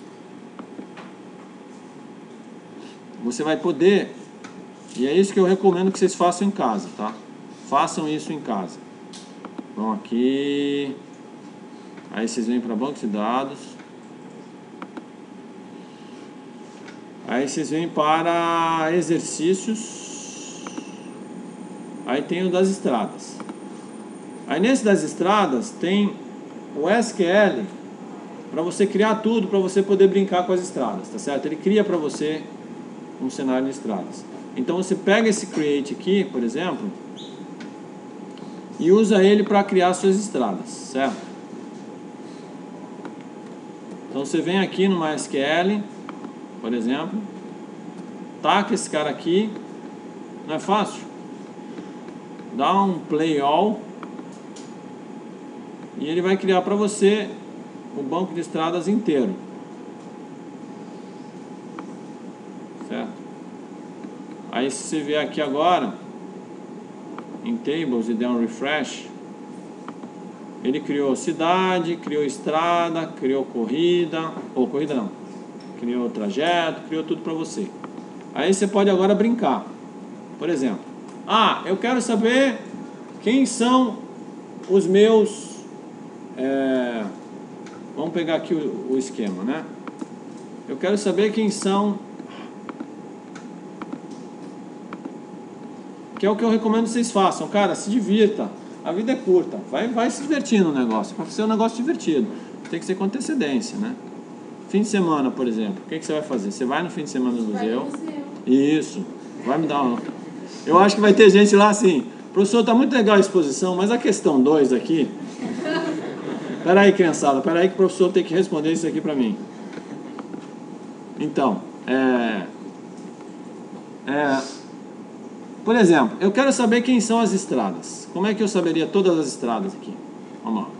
S1: você vai poder, e é isso que eu recomendo que vocês façam em casa, tá? Façam isso em casa. Vão aqui, aí vocês vêm para banco de dados, aí vocês vêm para exercícios, aí tem o das estradas. Aí nesse das estradas tem o S Q L para você criar tudo, para você poder brincar com as estradas, tá certo? Ele cria para você um cenário de estradas. Então você pega esse create aqui, por exemplo, e usa ele para criar suas estradas, certo? Então você vem aqui no MySQL, por exemplo, taca esse cara aqui, não é fácil? Dá um play all e ele vai criar para você o banco de estradas inteiro. Certo? Aí se você vier aqui agora em Tables e der um refresh, ele criou cidade, criou estrada, criou corrida, ou corrida não, criou trajeto, criou tudo para você. Aí você pode agora brincar. Por exemplo, ah, eu quero saber quem são os meus, é, vamos pegar aqui o, o esquema, né? Eu quero saber quem são, que é o que eu recomendo que vocês façam, cara, se divirta. A vida é curta, vai, vai se divertindo no negócio. Para ser um negócio divertido, tem que ser com antecedência, né? Fim de semana, por exemplo, o que, que você vai fazer? Você vai no fim de semana no museu. Isso, vai me dar uma... Eu acho que vai ter gente lá assim, professor, tá muito legal a exposição, mas a questão dois aqui... Peraí, criançada, peraí que o professor tem que responder isso aqui para mim. Então, é... é... Por exemplo, eu quero saber quem são as estradas. Como é que eu saberia todas as estradas aqui? Vamos lá.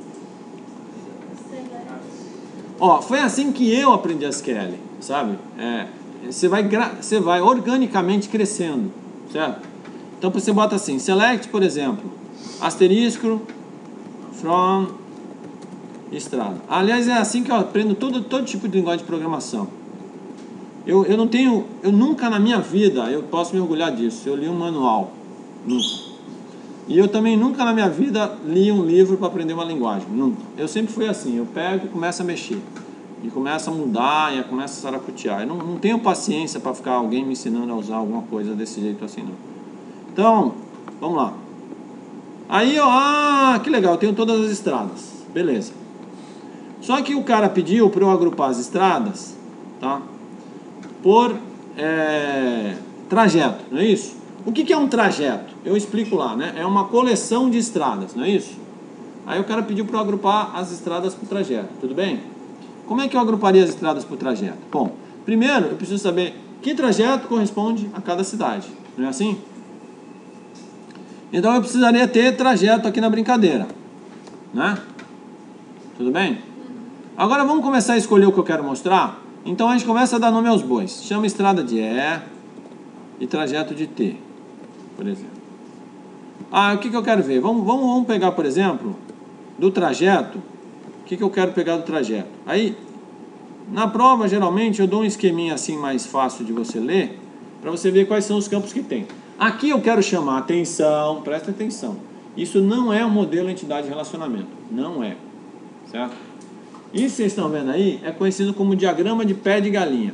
S1: Ó, foi assim que eu aprendi a S Q L, sabe? É, você, vai você vai organicamente crescendo, certo? Então você bota assim, select, por exemplo, asterisco, from, estrada. Aliás, é assim que eu aprendo todo, todo tipo de linguagem de programação. Eu, eu não tenho, eu nunca na minha vida, eu posso me orgulhar disso, eu li um manual, nunca. E eu também nunca na minha vida li um livro para aprender uma linguagem, nunca. Eu sempre fui assim, eu pego e começo a mexer, e começo a mudar, e começo a saracotear. Eu não, não tenho paciência para ficar alguém me ensinando a usar alguma coisa desse jeito assim, não. Então, vamos lá. Aí, ó, ah, que legal, eu tenho todas as estradas, beleza. Só que o cara pediu para eu agrupar as estradas, tá? Por é, trajeto, não é isso? O que, que é um trajeto? Eu explico lá, né? É uma coleção de estradas, não é isso? Aí o cara pediu para eu agrupar as estradas por trajeto, tudo bem? Como é que eu agruparia as estradas por trajeto? Bom, primeiro eu preciso saber que trajeto corresponde a cada cidade, não é assim? Então eu precisaria ter trajeto aqui na brincadeira, né? Tudo bem? Agora vamos começar a escolher o que eu quero mostrar? Então a gente começa a dar nome aos bois. Chama estrada de E e trajeto de T, por exemplo. Ah, o que, que eu quero ver? Vamos, vamos, vamos pegar, por exemplo, do trajeto. O que, que eu quero pegar do trajeto? Aí, na prova, geralmente, eu dou um esqueminha assim mais fácil de você ler, para você ver quais são os campos que tem. Aqui eu quero chamar atenção, presta atenção. Isso não é um modelo entidade-relacionamento. Não é. Certo? Isso que vocês estão vendo aí é conhecido como diagrama de pé de galinha.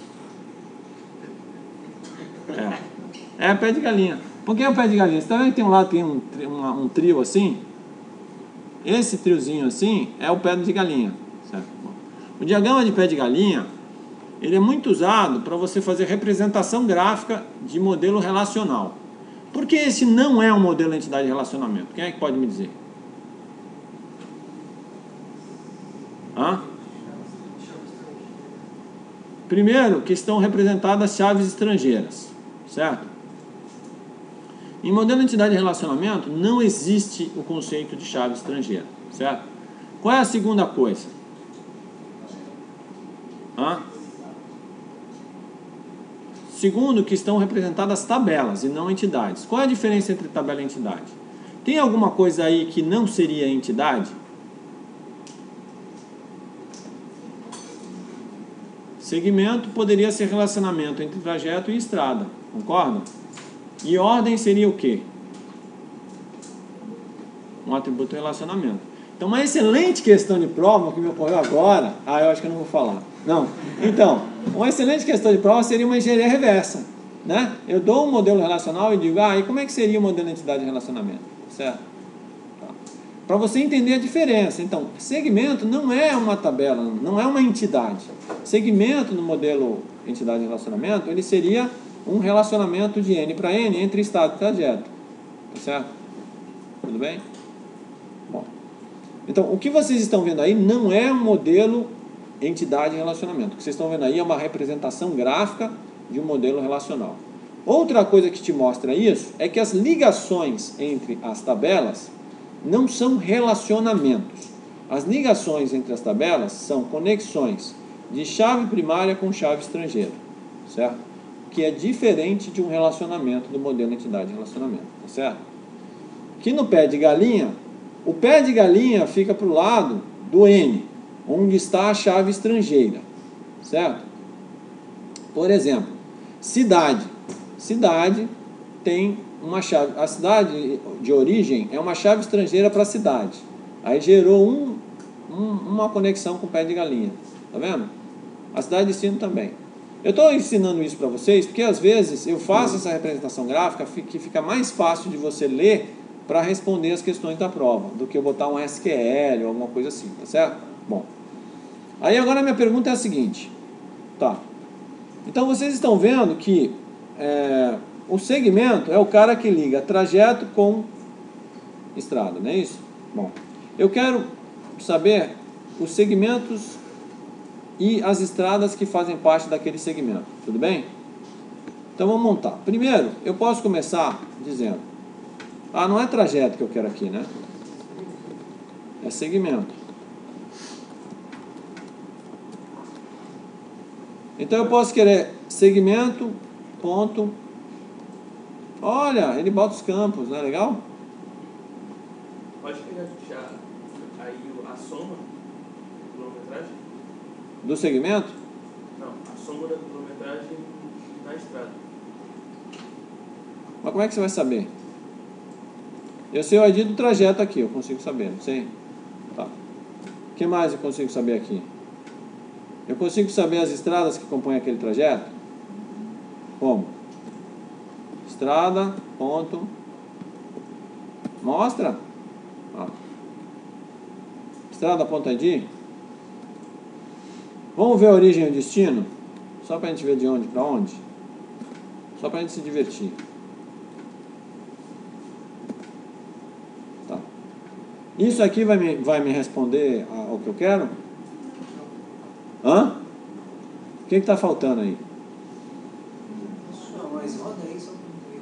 S1: É, é pé de galinha. Por que é o pé de galinha? Você está vendo que tem um lado tem um, um, um trio assim? Esse triozinho assim é o pé de galinha. Certo? O diagrama de pé de galinha, ele é muito usado para você fazer representação gráfica de modelo relacional. Por que esse não é um modelo entidade de relacionamento? Quem é que pode me dizer? Hã? Primeiro, que estão representadas chaves estrangeiras, certo? Em modelo de entidade de relacionamento, não existe o conceito de chave estrangeira, certo? Qual é a segunda coisa? Hã? Segundo, que estão representadas tabelas e não entidades. Qual é a diferença entre tabela e entidade? Tem alguma coisa aí que não seria entidade? Segmento poderia ser relacionamento entre trajeto e estrada, concorda? E ordem seria o quê? Um atributo de relacionamento. Então, uma excelente questão de prova que me ocorreu agora... Ah, eu acho que eu não vou falar. Não. Então, uma excelente questão de prova seria uma engenharia reversa, né? Eu dou um modelo relacional e digo, ah, e como é que seria o modelo de entidade de relacionamento? Certo? Tá. Para você entender a diferença. Então, segmento não é uma tabela, não é uma entidade. Segmento no modelo entidade de relacionamento, ele seria um relacionamento de N para N entre estado e trajeto. Tá certo? Tudo bem? Bom. Então, o que vocês estão vendo aí não é um modelo entidade e relacionamento. O que vocês estão vendo aí é uma representação gráfica de um modelo relacional. Outra coisa que te mostra isso é que as ligações entre as tabelas não são relacionamentos. As ligações entre as tabelas são conexões de chave primária com chave estrangeira, certo? Que é diferente de um relacionamento do modelo entidade e relacionamento, tá certo? Aqui no pé de galinha, o pé de galinha fica para o lado do N, onde está a chave estrangeira, certo? Por exemplo, cidade. Cidade tem uma chave, a cidade de origem é uma chave estrangeira para a cidade. Aí gerou um, um, uma conexão com o pé de galinha, tá vendo? A cidade de destino também. Eu estou ensinando isso para vocês porque às vezes eu faço essa representação gráfica que fica mais fácil de você ler para responder as questões da prova, do que eu botar um S Q L ou alguma coisa assim, tá certo? Bom, aí agora a minha pergunta é a seguinte, tá? Então vocês estão vendo que é, o segmento é o cara que liga trajeto com estrada, não é isso? Bom, eu quero saber os segmentos e as estradas que fazem parte daquele segmento, tudo bem? Então vamos montar. Primeiro, eu posso começar dizendo, ah, não é trajeto que eu quero aqui, né? É segmento. Então eu posso querer segmento, ponto. Olha, ele bota os campos, não é legal?
S6: Pode pegar já aí a soma da quilometragem?
S1: Do segmento?
S6: Não, a soma da quilometragem na estrada.
S1: Mas como é que você vai saber? Eu sei o I D do trajeto aqui, eu consigo saber, não sei? Tá. O que mais eu consigo saber aqui? Eu consigo saber as estradas que compõem aquele trajeto? Como? Estrada, ponto. Mostra. Ó. Estrada, ponto I D. Vamos ver a origem e o destino? Só para a gente ver de onde para onde? Só para a gente se divertir. Tá. Isso aqui vai me, vai me responder ao que eu quero? Hã? O que está faltando aí?
S4: Não, mas roda aí só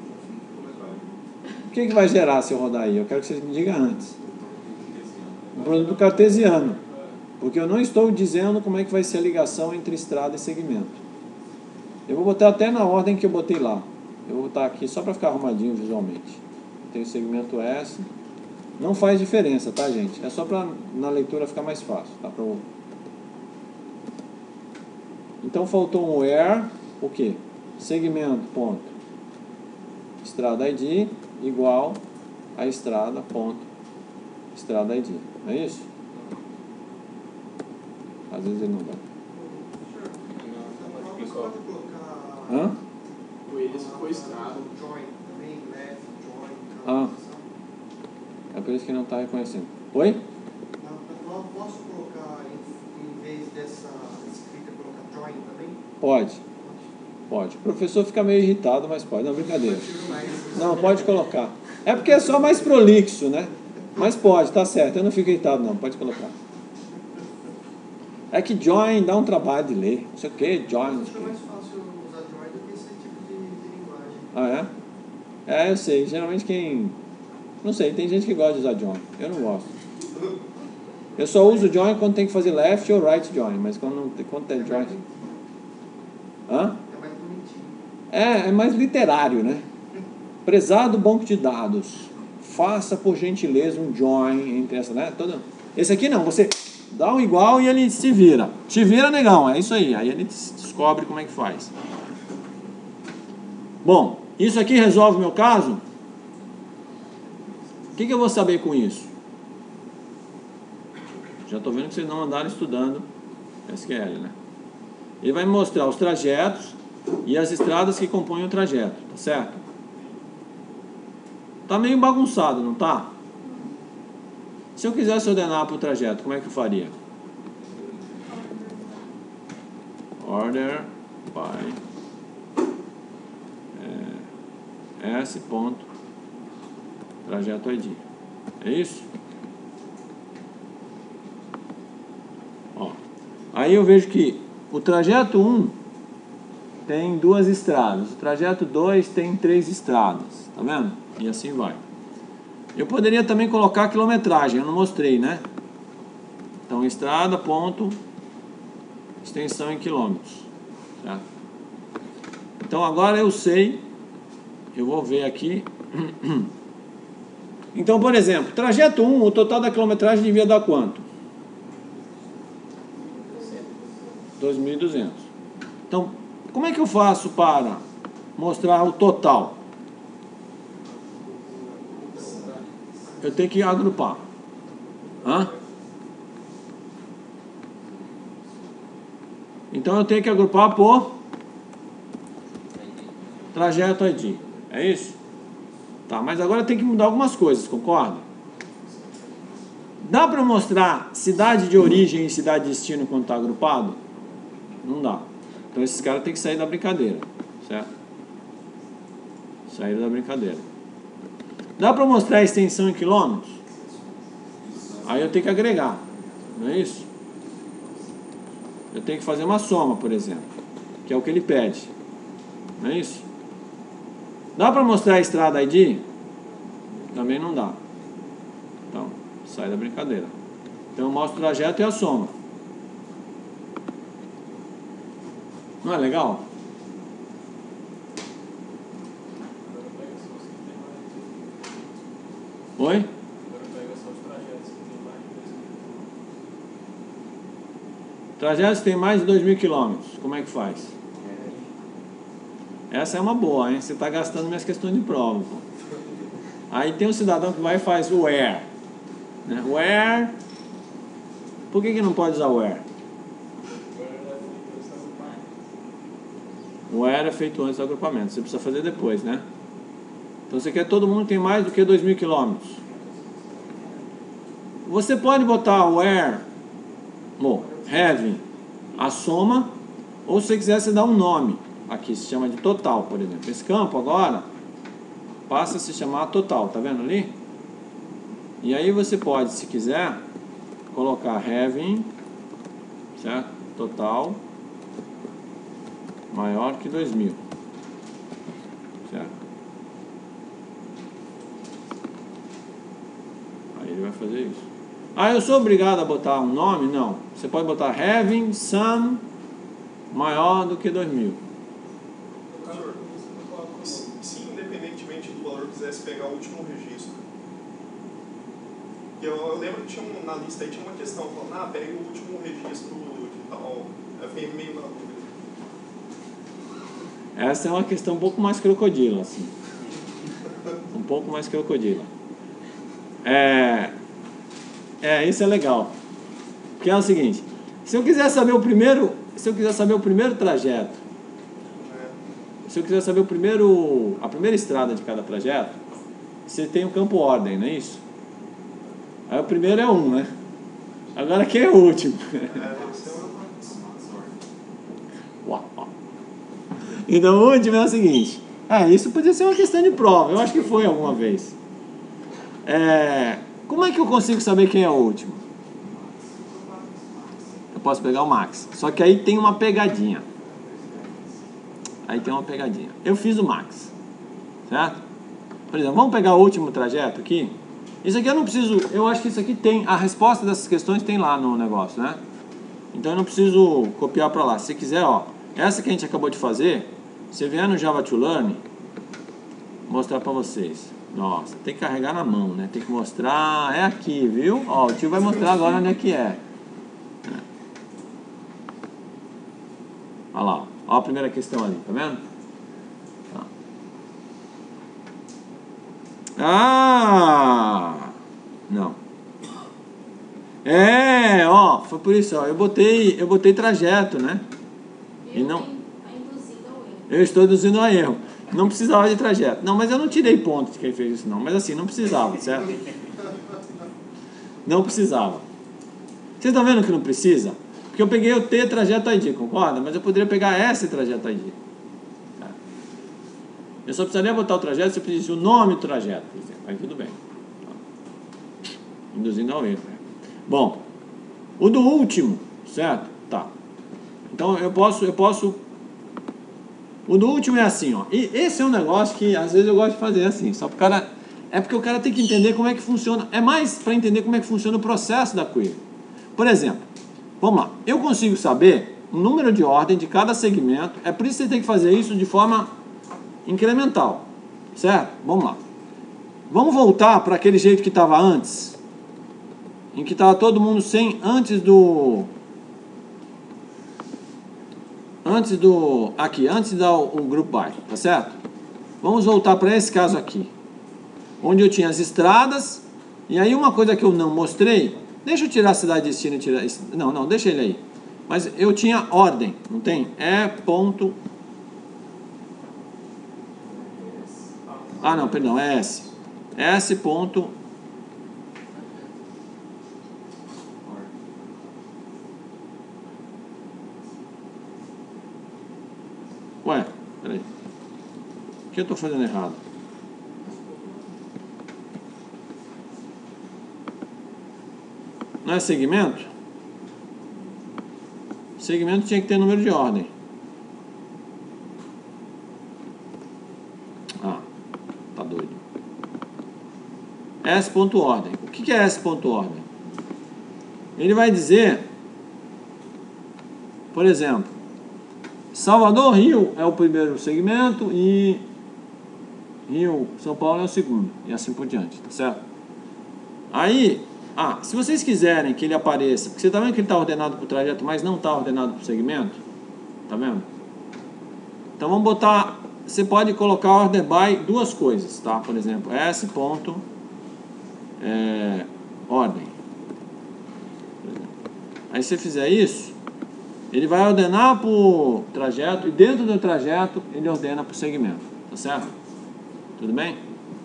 S1: O que, que vai gerar se eu rodar aí? Eu quero que vocês me digam antes. Um produto cartesiano. Porque eu não estou dizendo como é que vai ser a ligação entre estrada e segmento. Eu vou botar até na ordem que eu botei lá. Eu vou botar aqui só para ficar arrumadinho visualmente. Tem o segmento S. Não faz diferença, tá, gente? É só para na leitura ficar mais fácil. Tá? Pra... Então faltou um where, o quê? Segmento, ponto. Estrada I D igual a estrada, ponto. Estrada I D. Não é isso? Às vezes ele não dá.
S7: Você pode colocar
S1: Hã?
S9: O eles ficou estrada.
S7: join também, left, join.
S1: Ah. É por isso que não está reconhecendo. Oi?
S7: Eu posso colocar, em, em vez dessa escrita, colocar join também?
S1: Pode. Pode. O professor fica meio irritado, mas pode. Não, brincadeira. Não, pode colocar. É porque é só mais prolixo, né? Mas pode, tá certo. Eu não fico irritado, não. Pode colocar. É que join dá um trabalho de ler. Não sei o que, join.
S7: Acho que é mais fácil usar join do que esse tipo de, de linguagem.
S1: Ah, é? É, eu sei. Geralmente quem... Não sei, tem gente que gosta de usar join. Eu não gosto. Eu só uso join quando tem que fazer left ou right join. Mas quando, não, quando tem join... Hã?
S7: É mais bonitinho.
S1: É, é mais literário, né? Prezado banco de dados, faça por gentileza um join entre essa, né? Todo... Esse aqui não, você dá um igual e ele se vira. Te vira, negão, é isso aí. Aí ele descobre como é que faz. Bom, isso aqui resolve o meu caso? O que, que eu vou saber com isso? Já estou vendo que vocês não andaram estudando S Q L, né? Ele vai me mostrar os trajetos e as estradas que compõem o trajeto, tá certo? Tá meio bagunçado, não tá? Se eu quisesse ordenar para o trajeto, como é que eu faria? Order by é, S ponto trajeto I D. É isso? Ó, Aí eu vejo que o trajeto um tem duas estradas, o trajeto dois tem três estradas, tá vendo? E assim vai. Eu poderia também colocar a quilometragem, eu não mostrei, né? Então, estrada, ponto, extensão em quilômetros, certo? Então, agora eu sei, eu vou ver aqui. Então, por exemplo, trajeto um, o total da quilometragem devia dar quanto? dois mil e duzentos. Então, como é que eu faço para mostrar o total? Eu tenho que agrupar. Hã? Então eu tenho que agrupar por trajeto I D. É isso? Tá, mas agora eu tenho que mudar algumas coisas, concorda? Dá para mostrar cidade de origem e cidade de destino quando está agrupado? Não dá. Então esses caras têm que sair da brincadeira, certo? Sair da brincadeira. Dá para mostrar a extensão em quilômetros? Aí eu tenho que agregar, não é isso? Eu tenho que fazer uma soma, por exemplo, que é o que ele pede, não é isso? Dá para mostrar a estrada I D? Também não dá. Então, sai da brincadeira. Então eu mostro o trajeto e a soma. Não é legal? Oi?
S3: Agora pega só os trajetos que tem mais de dois mil.
S1: Trajetos tem mais de dois mil quilômetros. Como é que faz? Essa é uma boa, hein? Você está gastando minhas questões de prova. Pô. Aí tem um cidadão que vai e faz o where. Né? Where. Por que, que não pode usar where? Where é feito antes do agrupamento. Você precisa fazer depois, né? Então você quer todo mundo que tem mais do que dois mil quilômetros. Você pode botar where, ou have, a soma, ou se você quiser você dá um nome. Aqui se chama de total, por exemplo. Esse campo agora passa a se chamar total, tá vendo ali? E aí você pode, se quiser, colocar having, certo? Total maior que dois mil, certo? Aí ele vai fazer isso. Ah, eu sou obrigado a botar um nome? Não. Você pode botar having some maior do que dois mil.
S7: Se, se independentemente do valor quisesse pegar o último registro, eu, eu lembro que tinha um, na lista aí tinha uma questão falando, ah, pega o último registro de tal. Eu fiquei meio na dúvida.
S1: Essa é uma questão um pouco mais crocodilo, assim. Um pouco mais crocodilo. É, é, isso é legal. Que é o seguinte, se eu quiser saber o primeiro, se eu quiser saber o primeiro trajeto, se eu quiser saber o primeiro, a primeira estrada de cada trajeto, você tem o campo ordem, não é isso? Aí o primeiro é um, né? Agora quem é o último? Uau. Então o último é o seguinte. Ah, isso podia ser uma questão de prova. Eu acho que foi alguma vez. É, como é que eu consigo saber quem é o último? Eu posso pegar o Max. Só que aí tem uma pegadinha. Aí tem uma pegadinha. Eu fiz o Max, certo? Por exemplo, vamos pegar o último trajeto aqui. Isso aqui eu não preciso. Eu acho que isso aqui tem. A resposta dessas questões tem lá no negócio, né? Então eu não preciso copiar para lá. Se quiser, ó. Essa que a gente acabou de fazer, você vier no Java to Learn, mostrar para vocês. Nossa, tem que carregar na mão, né? Tem que mostrar, é aqui, viu? Ó, o tio vai mostrar agora onde é que é. Olha lá, ó a primeira questão ali, tá vendo? Ah! Não. É, ó, foi por isso, ó, eu botei, eu botei trajeto, né? E não, eu estou induzindo a erro. Não precisava de trajeto. Não, mas eu não tirei ponto de quem fez isso não. Mas assim, não precisava, certo? Não precisava. Vocês estão vendo que não precisa? Porque eu peguei o T trajeto I D, concorda? Mas eu poderia pegar S trajeto I D. Tá? Eu só precisaria botar o trajeto se eu pedisse o nome do trajeto, por exemplo. Aí tudo bem. Induzindo ao erro. Bom, o do último, certo? Tá. Então eu posso, eu posso... O do último é assim, ó. E esse é um negócio que às vezes eu gosto de fazer assim, só para o cara... É porque o cara tem que entender como é que funciona. É mais para entender como é que funciona o processo da query. Por exemplo, vamos lá. Eu consigo saber o número de ordem de cada segmento. É por isso que você tem que fazer isso de forma incremental. Certo? Vamos lá. Vamos voltar para aquele jeito que estava antes. Em que estava todo mundo sem... Antes do... Antes do... Aqui, antes de dar o, o group by. Tá certo? Vamos voltar para esse caso aqui. Onde eu tinha as estradas. E aí uma coisa que eu não mostrei. Deixa eu tirar a cidade de destino e tirar... Não, não, deixa ele aí. Mas eu tinha ordem, não tem? É ponto... Ah, não, perdão, é S. S ponto... Ué, peraí. O que eu estou fazendo errado? Não é segmento? Segmento tinha que ter número de ordem. Ah, tá doido. S.ordem. O que é S.ordem? Ele vai dizer, por exemplo, Salvador, Rio é o primeiro segmento e Rio, São Paulo é o segundo. E assim por diante, tá certo? Aí... Ah, se vocês quiserem que ele apareça, porque você está vendo que ele está ordenado para o trajeto, mas não está ordenado para o segmento, tá vendo? Então vamos botar, você pode colocar order by duas coisas, tá? Por exemplo, S ponto é, ordem. Aí se você fizer isso, ele vai ordenar para o trajeto e dentro do trajeto ele ordena para o segmento, tá certo? Tudo bem?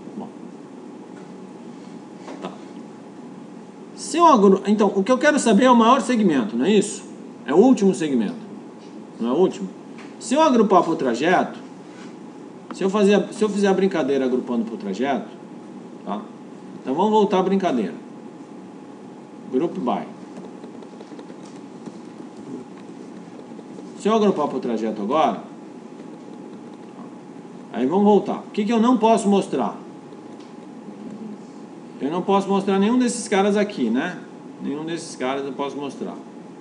S1: Se eu agru... Então, o que eu quero saber é o maior segmento, não é isso? É o último segmento, não é o último? Se eu agrupar para o trajeto, se eu, fazer, se eu fizer a brincadeira agrupando para o trajeto, tá? Então vamos voltar à brincadeira. Group by. Se eu agrupar para o trajeto agora, aí vamos voltar. O que, que eu não posso mostrar? Eu não posso mostrar nenhum desses caras aqui, né? Nenhum desses caras eu posso mostrar.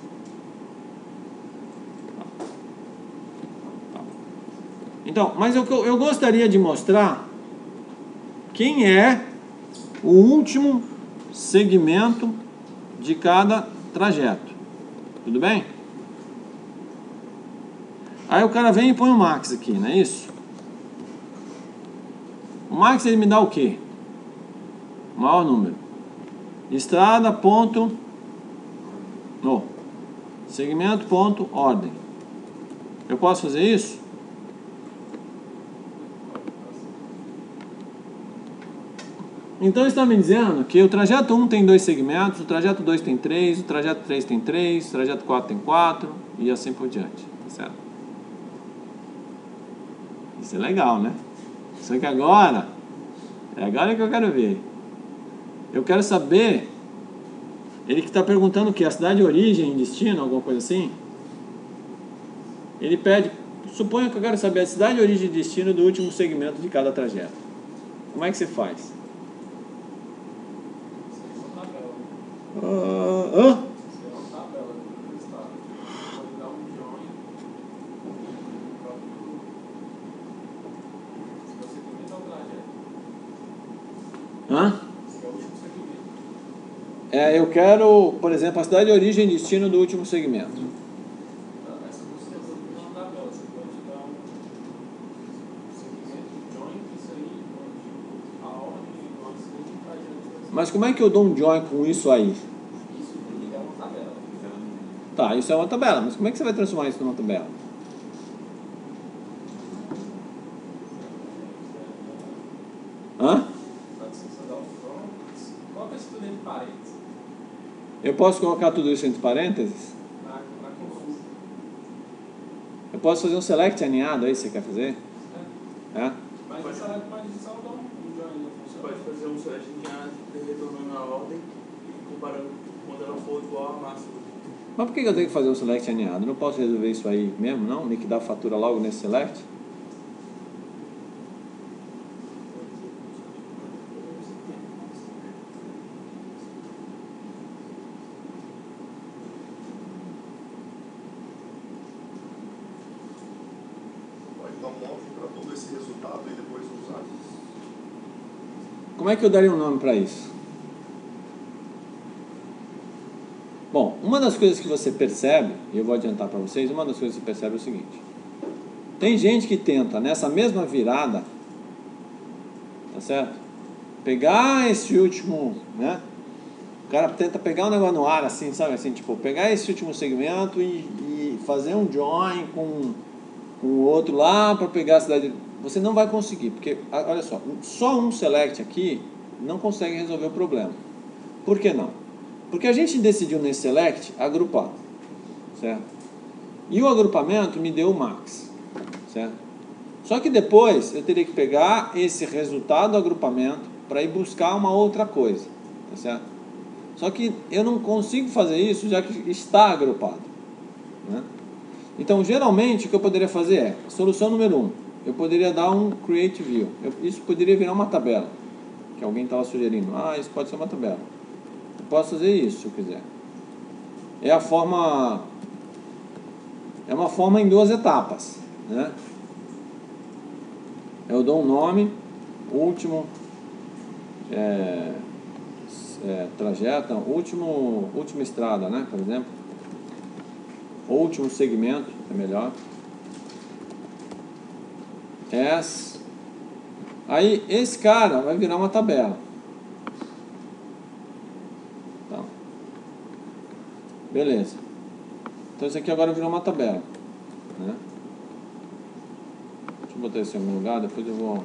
S1: Tá. Tá. Então, mas eu, eu gostaria de mostrar quem é o último segmento de cada trajeto. Tudo bem? Aí o cara vem e põe o max aqui, não é isso? O max ele me dá o quê? Maior número. Estrada, ponto, no. Segmento, ponto, ordem. Eu posso fazer isso? Então está me dizendo que o trajeto um tem dois segmentos, o trajeto dois tem três, o trajeto três tem três, o trajeto quatro tem quatro e assim por diante. Tá certo? Isso é legal, né? Só que agora, é agora que eu quero ver. Eu quero saber, ele que está perguntando o que? A cidade de origem, destino, alguma coisa assim? Ele pede, suponha que eu quero saber a cidade de origem e destino do último segmento de cada trajeto. Como é que você faz? Ah, hã? Hã? É, eu quero, por exemplo, a cidade de origem e destino do último segmento. Mas como é que eu dou um join com isso aí? Tá, isso é uma tabela, mas como é que você vai transformar isso numa tabela? Hã? Eu posso colocar tudo isso entre parênteses? Eu posso fazer um select aninhado aí, você quer fazer? É?
S3: Mas o select pode só dar um join.
S6: Você pode fazer um select aninhado retornando a ordem e comparando quando ela for igual a máxima.
S1: Mas por que eu tenho que fazer um select alinhado? Eu não posso resolver isso aí mesmo, não? Liquidar a fatura logo nesse select? Como é que eu daria um nome para isso? Bom, uma das coisas que você percebe, e eu vou adiantar para vocês, uma das coisas que você percebe é o seguinte: tem gente que tenta, nessa mesma virada, tá certo? Pegar esse último, né? O cara tenta pegar um negócio no ar, assim, sabe? Assim, tipo, pegar esse último segmento e, e fazer um join com, com o outro lá para pegar a cidade. Você não vai conseguir, porque, olha só, só um select aqui não consegue resolver o problema. Por que não? Porque a gente decidiu nesse select agrupar, certo? E o agrupamento me deu o max, certo? Só que depois eu teria que pegar esse resultado do agrupamento para ir buscar uma outra coisa, tá certo? Só que eu não consigo fazer isso já que está agrupado, né? Então, geralmente, o que eu poderia fazer é, solução número um, eu poderia dar um create view. Eu, isso poderia virar uma tabela, que alguém estava sugerindo. Ah, isso pode ser uma tabela. Eu posso fazer isso, se eu quiser. É a forma... É uma forma em duas etapas, né? Eu dou um nome, último é, é, trajeto, não, último, última estrada, né? Por exemplo. Último segmento, é melhor. S. Aí, esse cara vai virar uma tabela. Tá. Beleza. Então, isso aqui agora virou uma tabela, né? Deixa eu botar isso em algum lugar, depois eu vou...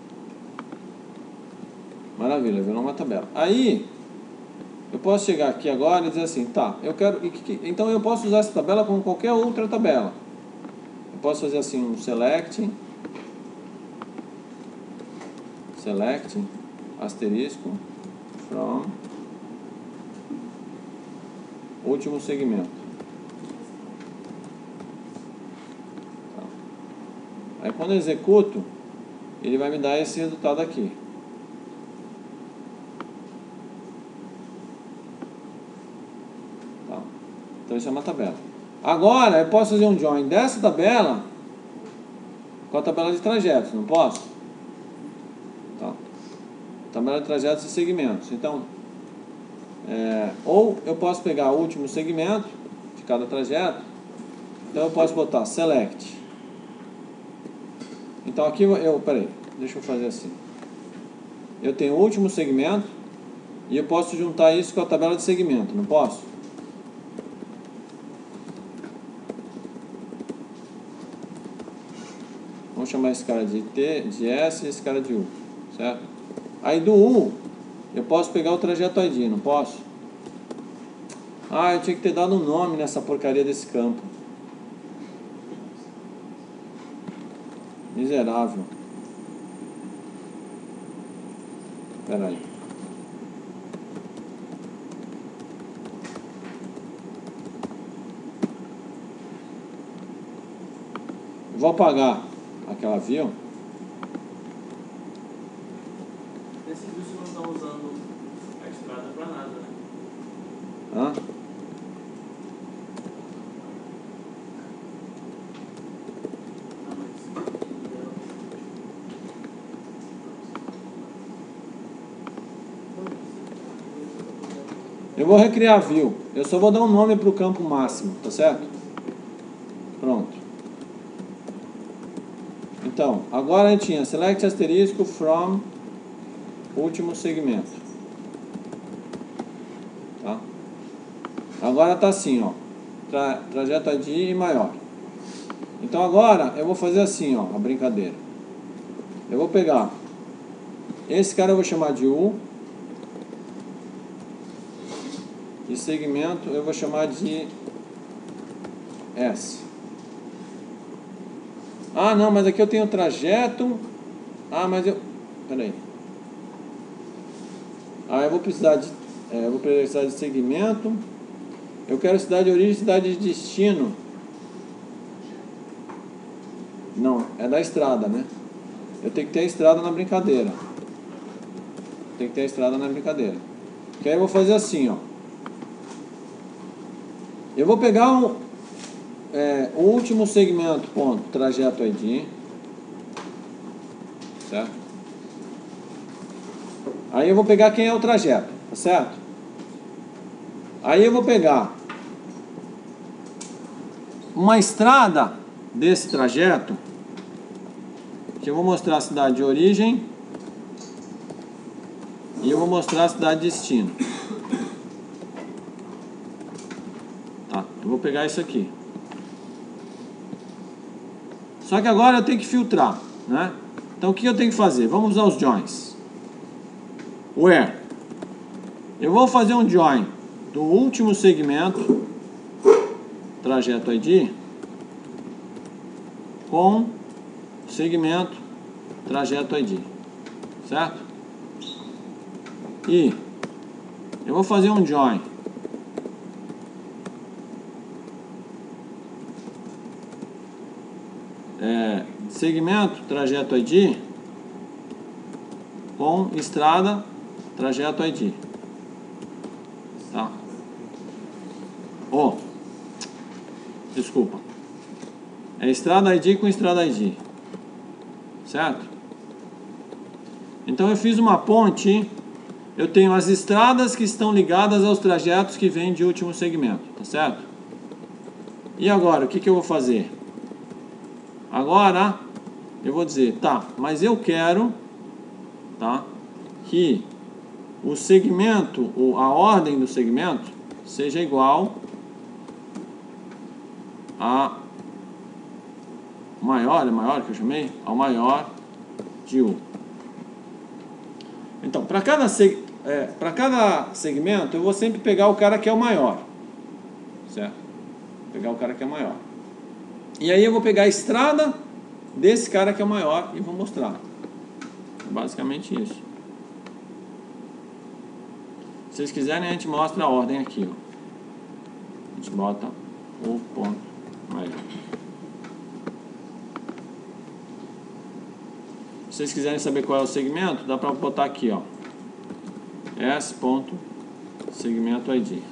S1: Maravilha, virou uma tabela. Aí, eu posso chegar aqui agora e dizer assim, tá, eu quero... Então, eu posso usar essa tabela como qualquer outra tabela. Eu posso fazer assim, um select... Select, asterisco, from, último segmento. Tá. Aí quando eu executo, ele vai me dar esse resultado aqui. Tá. Então isso é uma tabela. Agora eu posso fazer um join dessa tabela com a tabela de trajetos, não posso? Tabela de trajetos e segmentos. Então, é, ou eu posso pegar o último segmento de cada trajeto. Então eu posso botar select. Então aqui eu, peraí, deixa eu fazer assim. Eu tenho o último segmento e eu posso juntar isso com a tabela de segmento, não posso? Vamos chamar esse cara de T, de S e esse cara de U, certo? Aí do U, eu posso pegar o trajeto I D, não posso? Ah, eu tinha que ter dado um nome nessa porcaria desse campo. Miserável. Espera aí. Eu vou apagar aquela view. Hã? Eu vou recriar a view. Eu só vou dar um nome para o campo máximo, tá certo? Pronto. Então, agora eu tinha select asterisco from último segmento. Tá? Agora está assim, ó, tra, trajeto I D e maior. Então agora eu vou fazer assim, ó, a brincadeira. Eu vou pegar esse cara, eu vou chamar de U, e segmento eu vou chamar de S. Ah, não, mas aqui eu tenho trajeto. Ah, mas eu... Peraí. Ah, eu vou precisar de... É, eu vou precisar de segmento Eu quero cidade de origem e cidade de destino. Não, é da estrada, né? Eu tenho que ter a estrada na brincadeira. Tem que ter a estrada na brincadeira. Que aí eu vou fazer assim, ó. Eu vou pegar um, é, o último segmento, ponto, trajeto I D. Certo? Aí eu vou pegar quem é o trajeto, tá certo? Aí eu vou pegar uma estrada desse trajeto, que eu vou mostrar a cidade de origem e eu vou mostrar a cidade de destino. Tá, eu vou pegar isso aqui. Só que agora eu tenho que filtrar, né? Então o que eu tenho que fazer? Vamos usar os joins. Where? Eu vou fazer um join do último segmento, trajeto I D, com segmento, trajeto I D, certo? E eu vou fazer um join é, segmento, trajeto I D, com estrada, trajeto I D. Tá? Oh, desculpa. É estrada I D com estrada I D. Certo? Então eu fiz uma ponte. Eu tenho as estradas que estão ligadas aos trajetos que vêm de último segmento. Tá certo? E agora, o que, que eu vou fazer? Agora, eu vou dizer, tá, mas eu quero, tá, que o segmento, ou a ordem do segmento, seja igual a maior, é maior que eu chamei? Ao maior de um. Então, para cada, seg é, para cada segmento, eu vou sempre pegar o cara que é o maior. Certo? Vou pegar o cara que é maior. E aí eu vou pegar a estrada desse cara que é o maior e vou mostrar. Basicamente isso. Se vocês quiserem, a gente mostra a ordem aqui, ó. A gente bota o ponto maior. Se vocês quiserem saber qual é o segmento, dá para botar aqui, ó. S ponto segmento I D.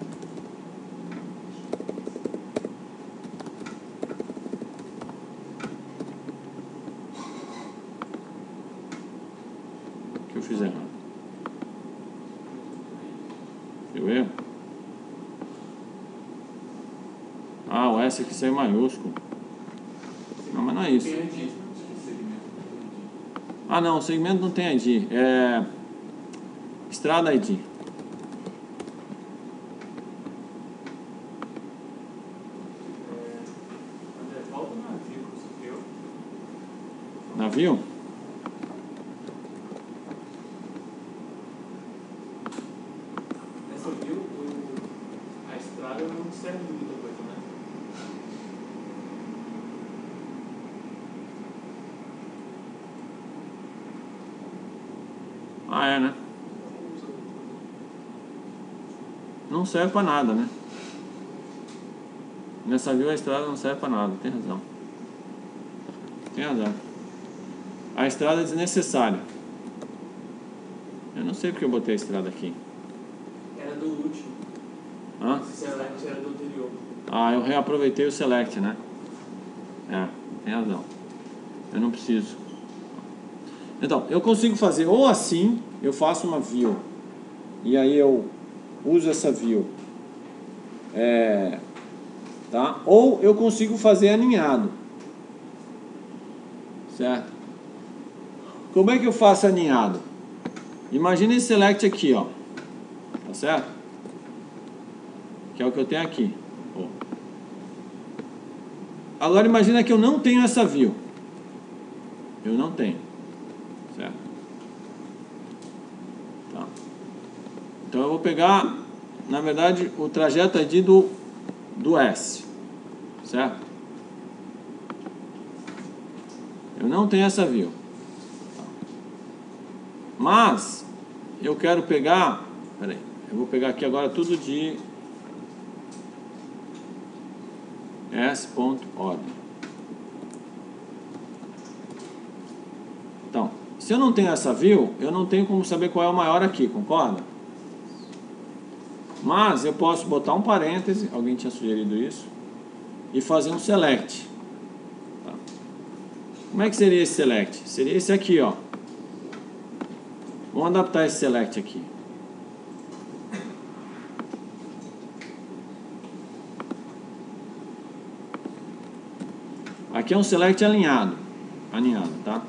S1: O que eu fiz errado? Viu erro? Ah, o S aqui saiu maiúsculo. Não, mas não é isso. Ah, não, o segmento não tem I D. É estrada I D.
S6: André, volta no navio que você criou.
S1: Navio?
S6: Nessa view, o, a estrada não serve de muita coisa, né?
S1: Ah, é, né? Não serve pra nada, né? Nessa view a estrada não serve pra nada, tem razão. Tem razão. A estrada é desnecessária. Eu não sei porque eu botei a estrada aqui.
S6: Era do último.
S1: Hã?
S6: Esse select era do anterior.
S1: Ah, eu reaproveitei o select, né? É, tem razão. Eu não preciso. Então, eu consigo fazer ou assim, eu faço uma view e aí eu uso essa view, é, tá? Ou eu consigo fazer aninhado, certo? Como é que eu faço aninhado? Imagina esse select aqui, ó, tá certo? Que é o que eu tenho aqui. Ó. Agora imagina que eu não tenho essa view. Eu não tenho. Certo? Tá. Então eu vou pegar, na verdade, o trajeto I D do, do S. Certo? Eu não tenho essa view. Tá. Mas eu quero pegar, peraí, eu vou pegar aqui agora tudo de s.ordem. Então, se eu não tenho essa view, eu não tenho como saber qual é o maior aqui, concorda? Mas eu posso botar um parêntese, alguém tinha sugerido isso, e fazer um select. Tá. Como é que seria esse select? Seria esse aqui, ó. Vamos adaptar esse select aqui. Aqui é um select alinhado, alinhado, tá?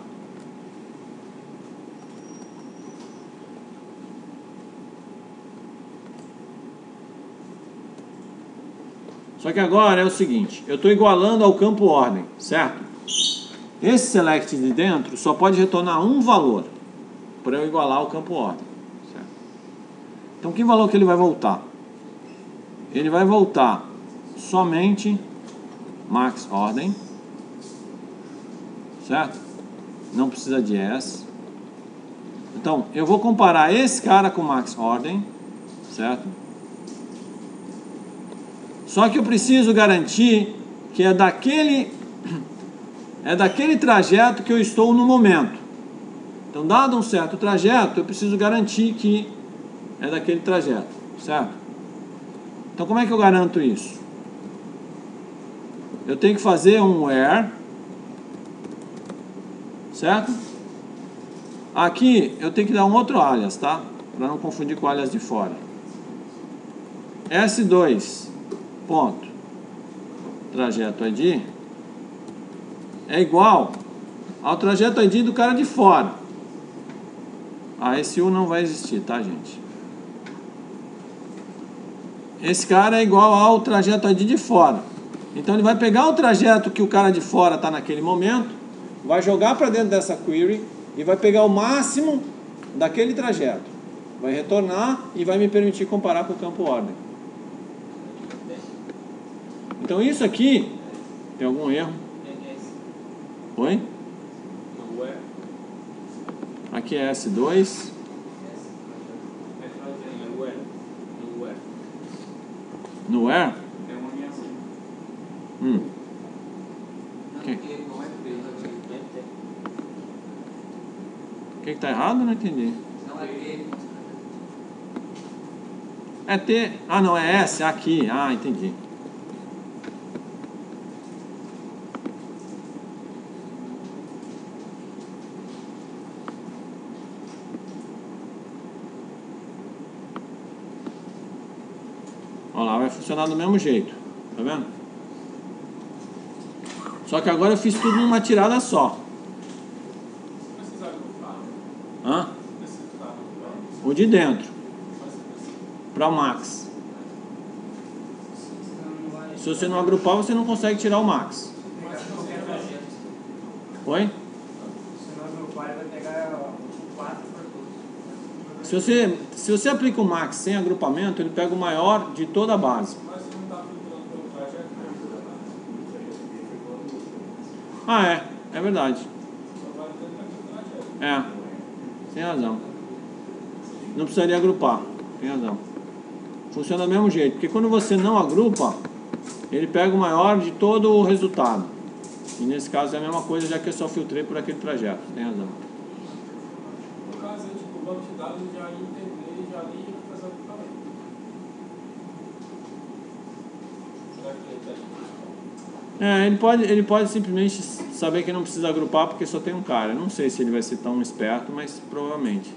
S1: Só que agora é o seguinte, eu estou igualando ao campo ordem, certo? Esse select de dentro só pode retornar um valor para eu igualar ao campo ordem, certo? Então que valor que ele vai voltar? Ele vai voltar somente max ordem, certo? Não precisa de s. Então eu vou comparar esse cara com max ordem, certo? Só que eu preciso garantir que é daquele, é daquele trajeto que eu estou no momento. Então, dado um certo trajeto, eu preciso garantir que é daquele trajeto, certo? Então, como é que eu garanto isso? Eu tenho que fazer um where, certo? Aqui, eu tenho que dar um outro alias, tá? Para não confundir com o alias de fora. S dois. Ponto. Trajeto I D é igual ao trajeto I D do cara de fora. Ah, esse U não vai existir, tá, gente? Esse cara é igual ao trajeto I D de fora. Então ele vai pegar o trajeto que o cara de fora está naquele momento, vai jogar para dentro dessa query e vai pegar o máximo daquele trajeto. Vai retornar e vai me permitir comparar com o campo ordem. Então isso aqui, tem algum erro? Oi? Aqui é S dois. No where?
S5: Tem uma linha assim.
S1: Hum.
S5: Não,
S1: Que?
S5: porque não é P,
S1: O que que tá errado? Não entendi.
S5: não é P.
S1: É T. Ah, não, é S aqui. Ah, entendi. Olha lá, vai funcionar do mesmo jeito. Tá vendo? Só que agora eu fiz tudo numa tirada só. Hã? O de dentro. Para o max. Se você não agrupar, você não consegue tirar o max. Oi? Se você, se você aplica o max sem agrupamento, ele pega o maior de toda a base. Ah, é. É verdade. É. Tem razão. Não precisaria agrupar. Tem razão. Funciona do mesmo jeito. Porque quando você não agrupa, ele pega o maior de todo o resultado. E nesse caso é a mesma coisa, já que eu só filtrei por aquele trajeto. Tem razão.
S3: No caso, tipo, o banco de dados já ia entender, já ia fazer o trabalho. Será que ele está
S1: É, ele pode, ele pode simplesmente saber que não precisa agrupar porque só tem um cara. Eu não sei se ele vai ser tão esperto, mas provavelmente.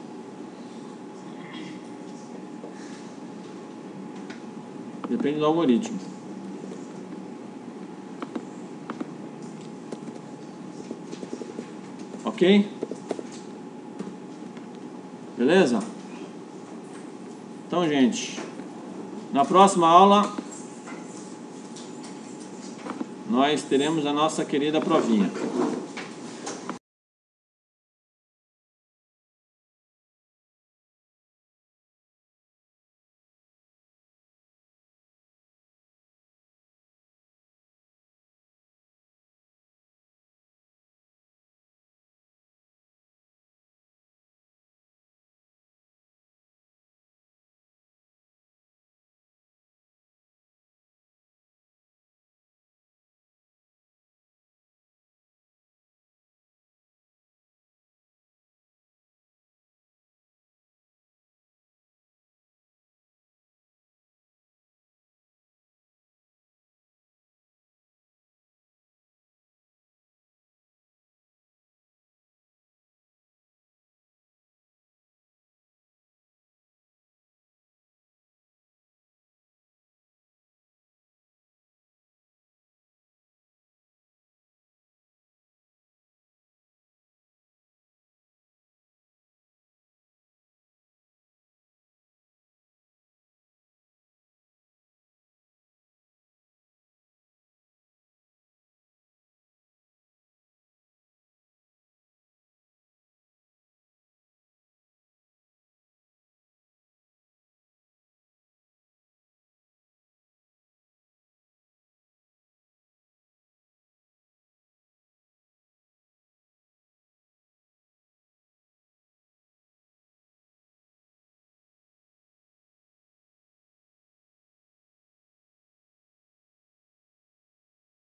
S1: Depende do algoritmo. Ok? Beleza? Então, gente, na próxima aula nós teremos a nossa querida provinha.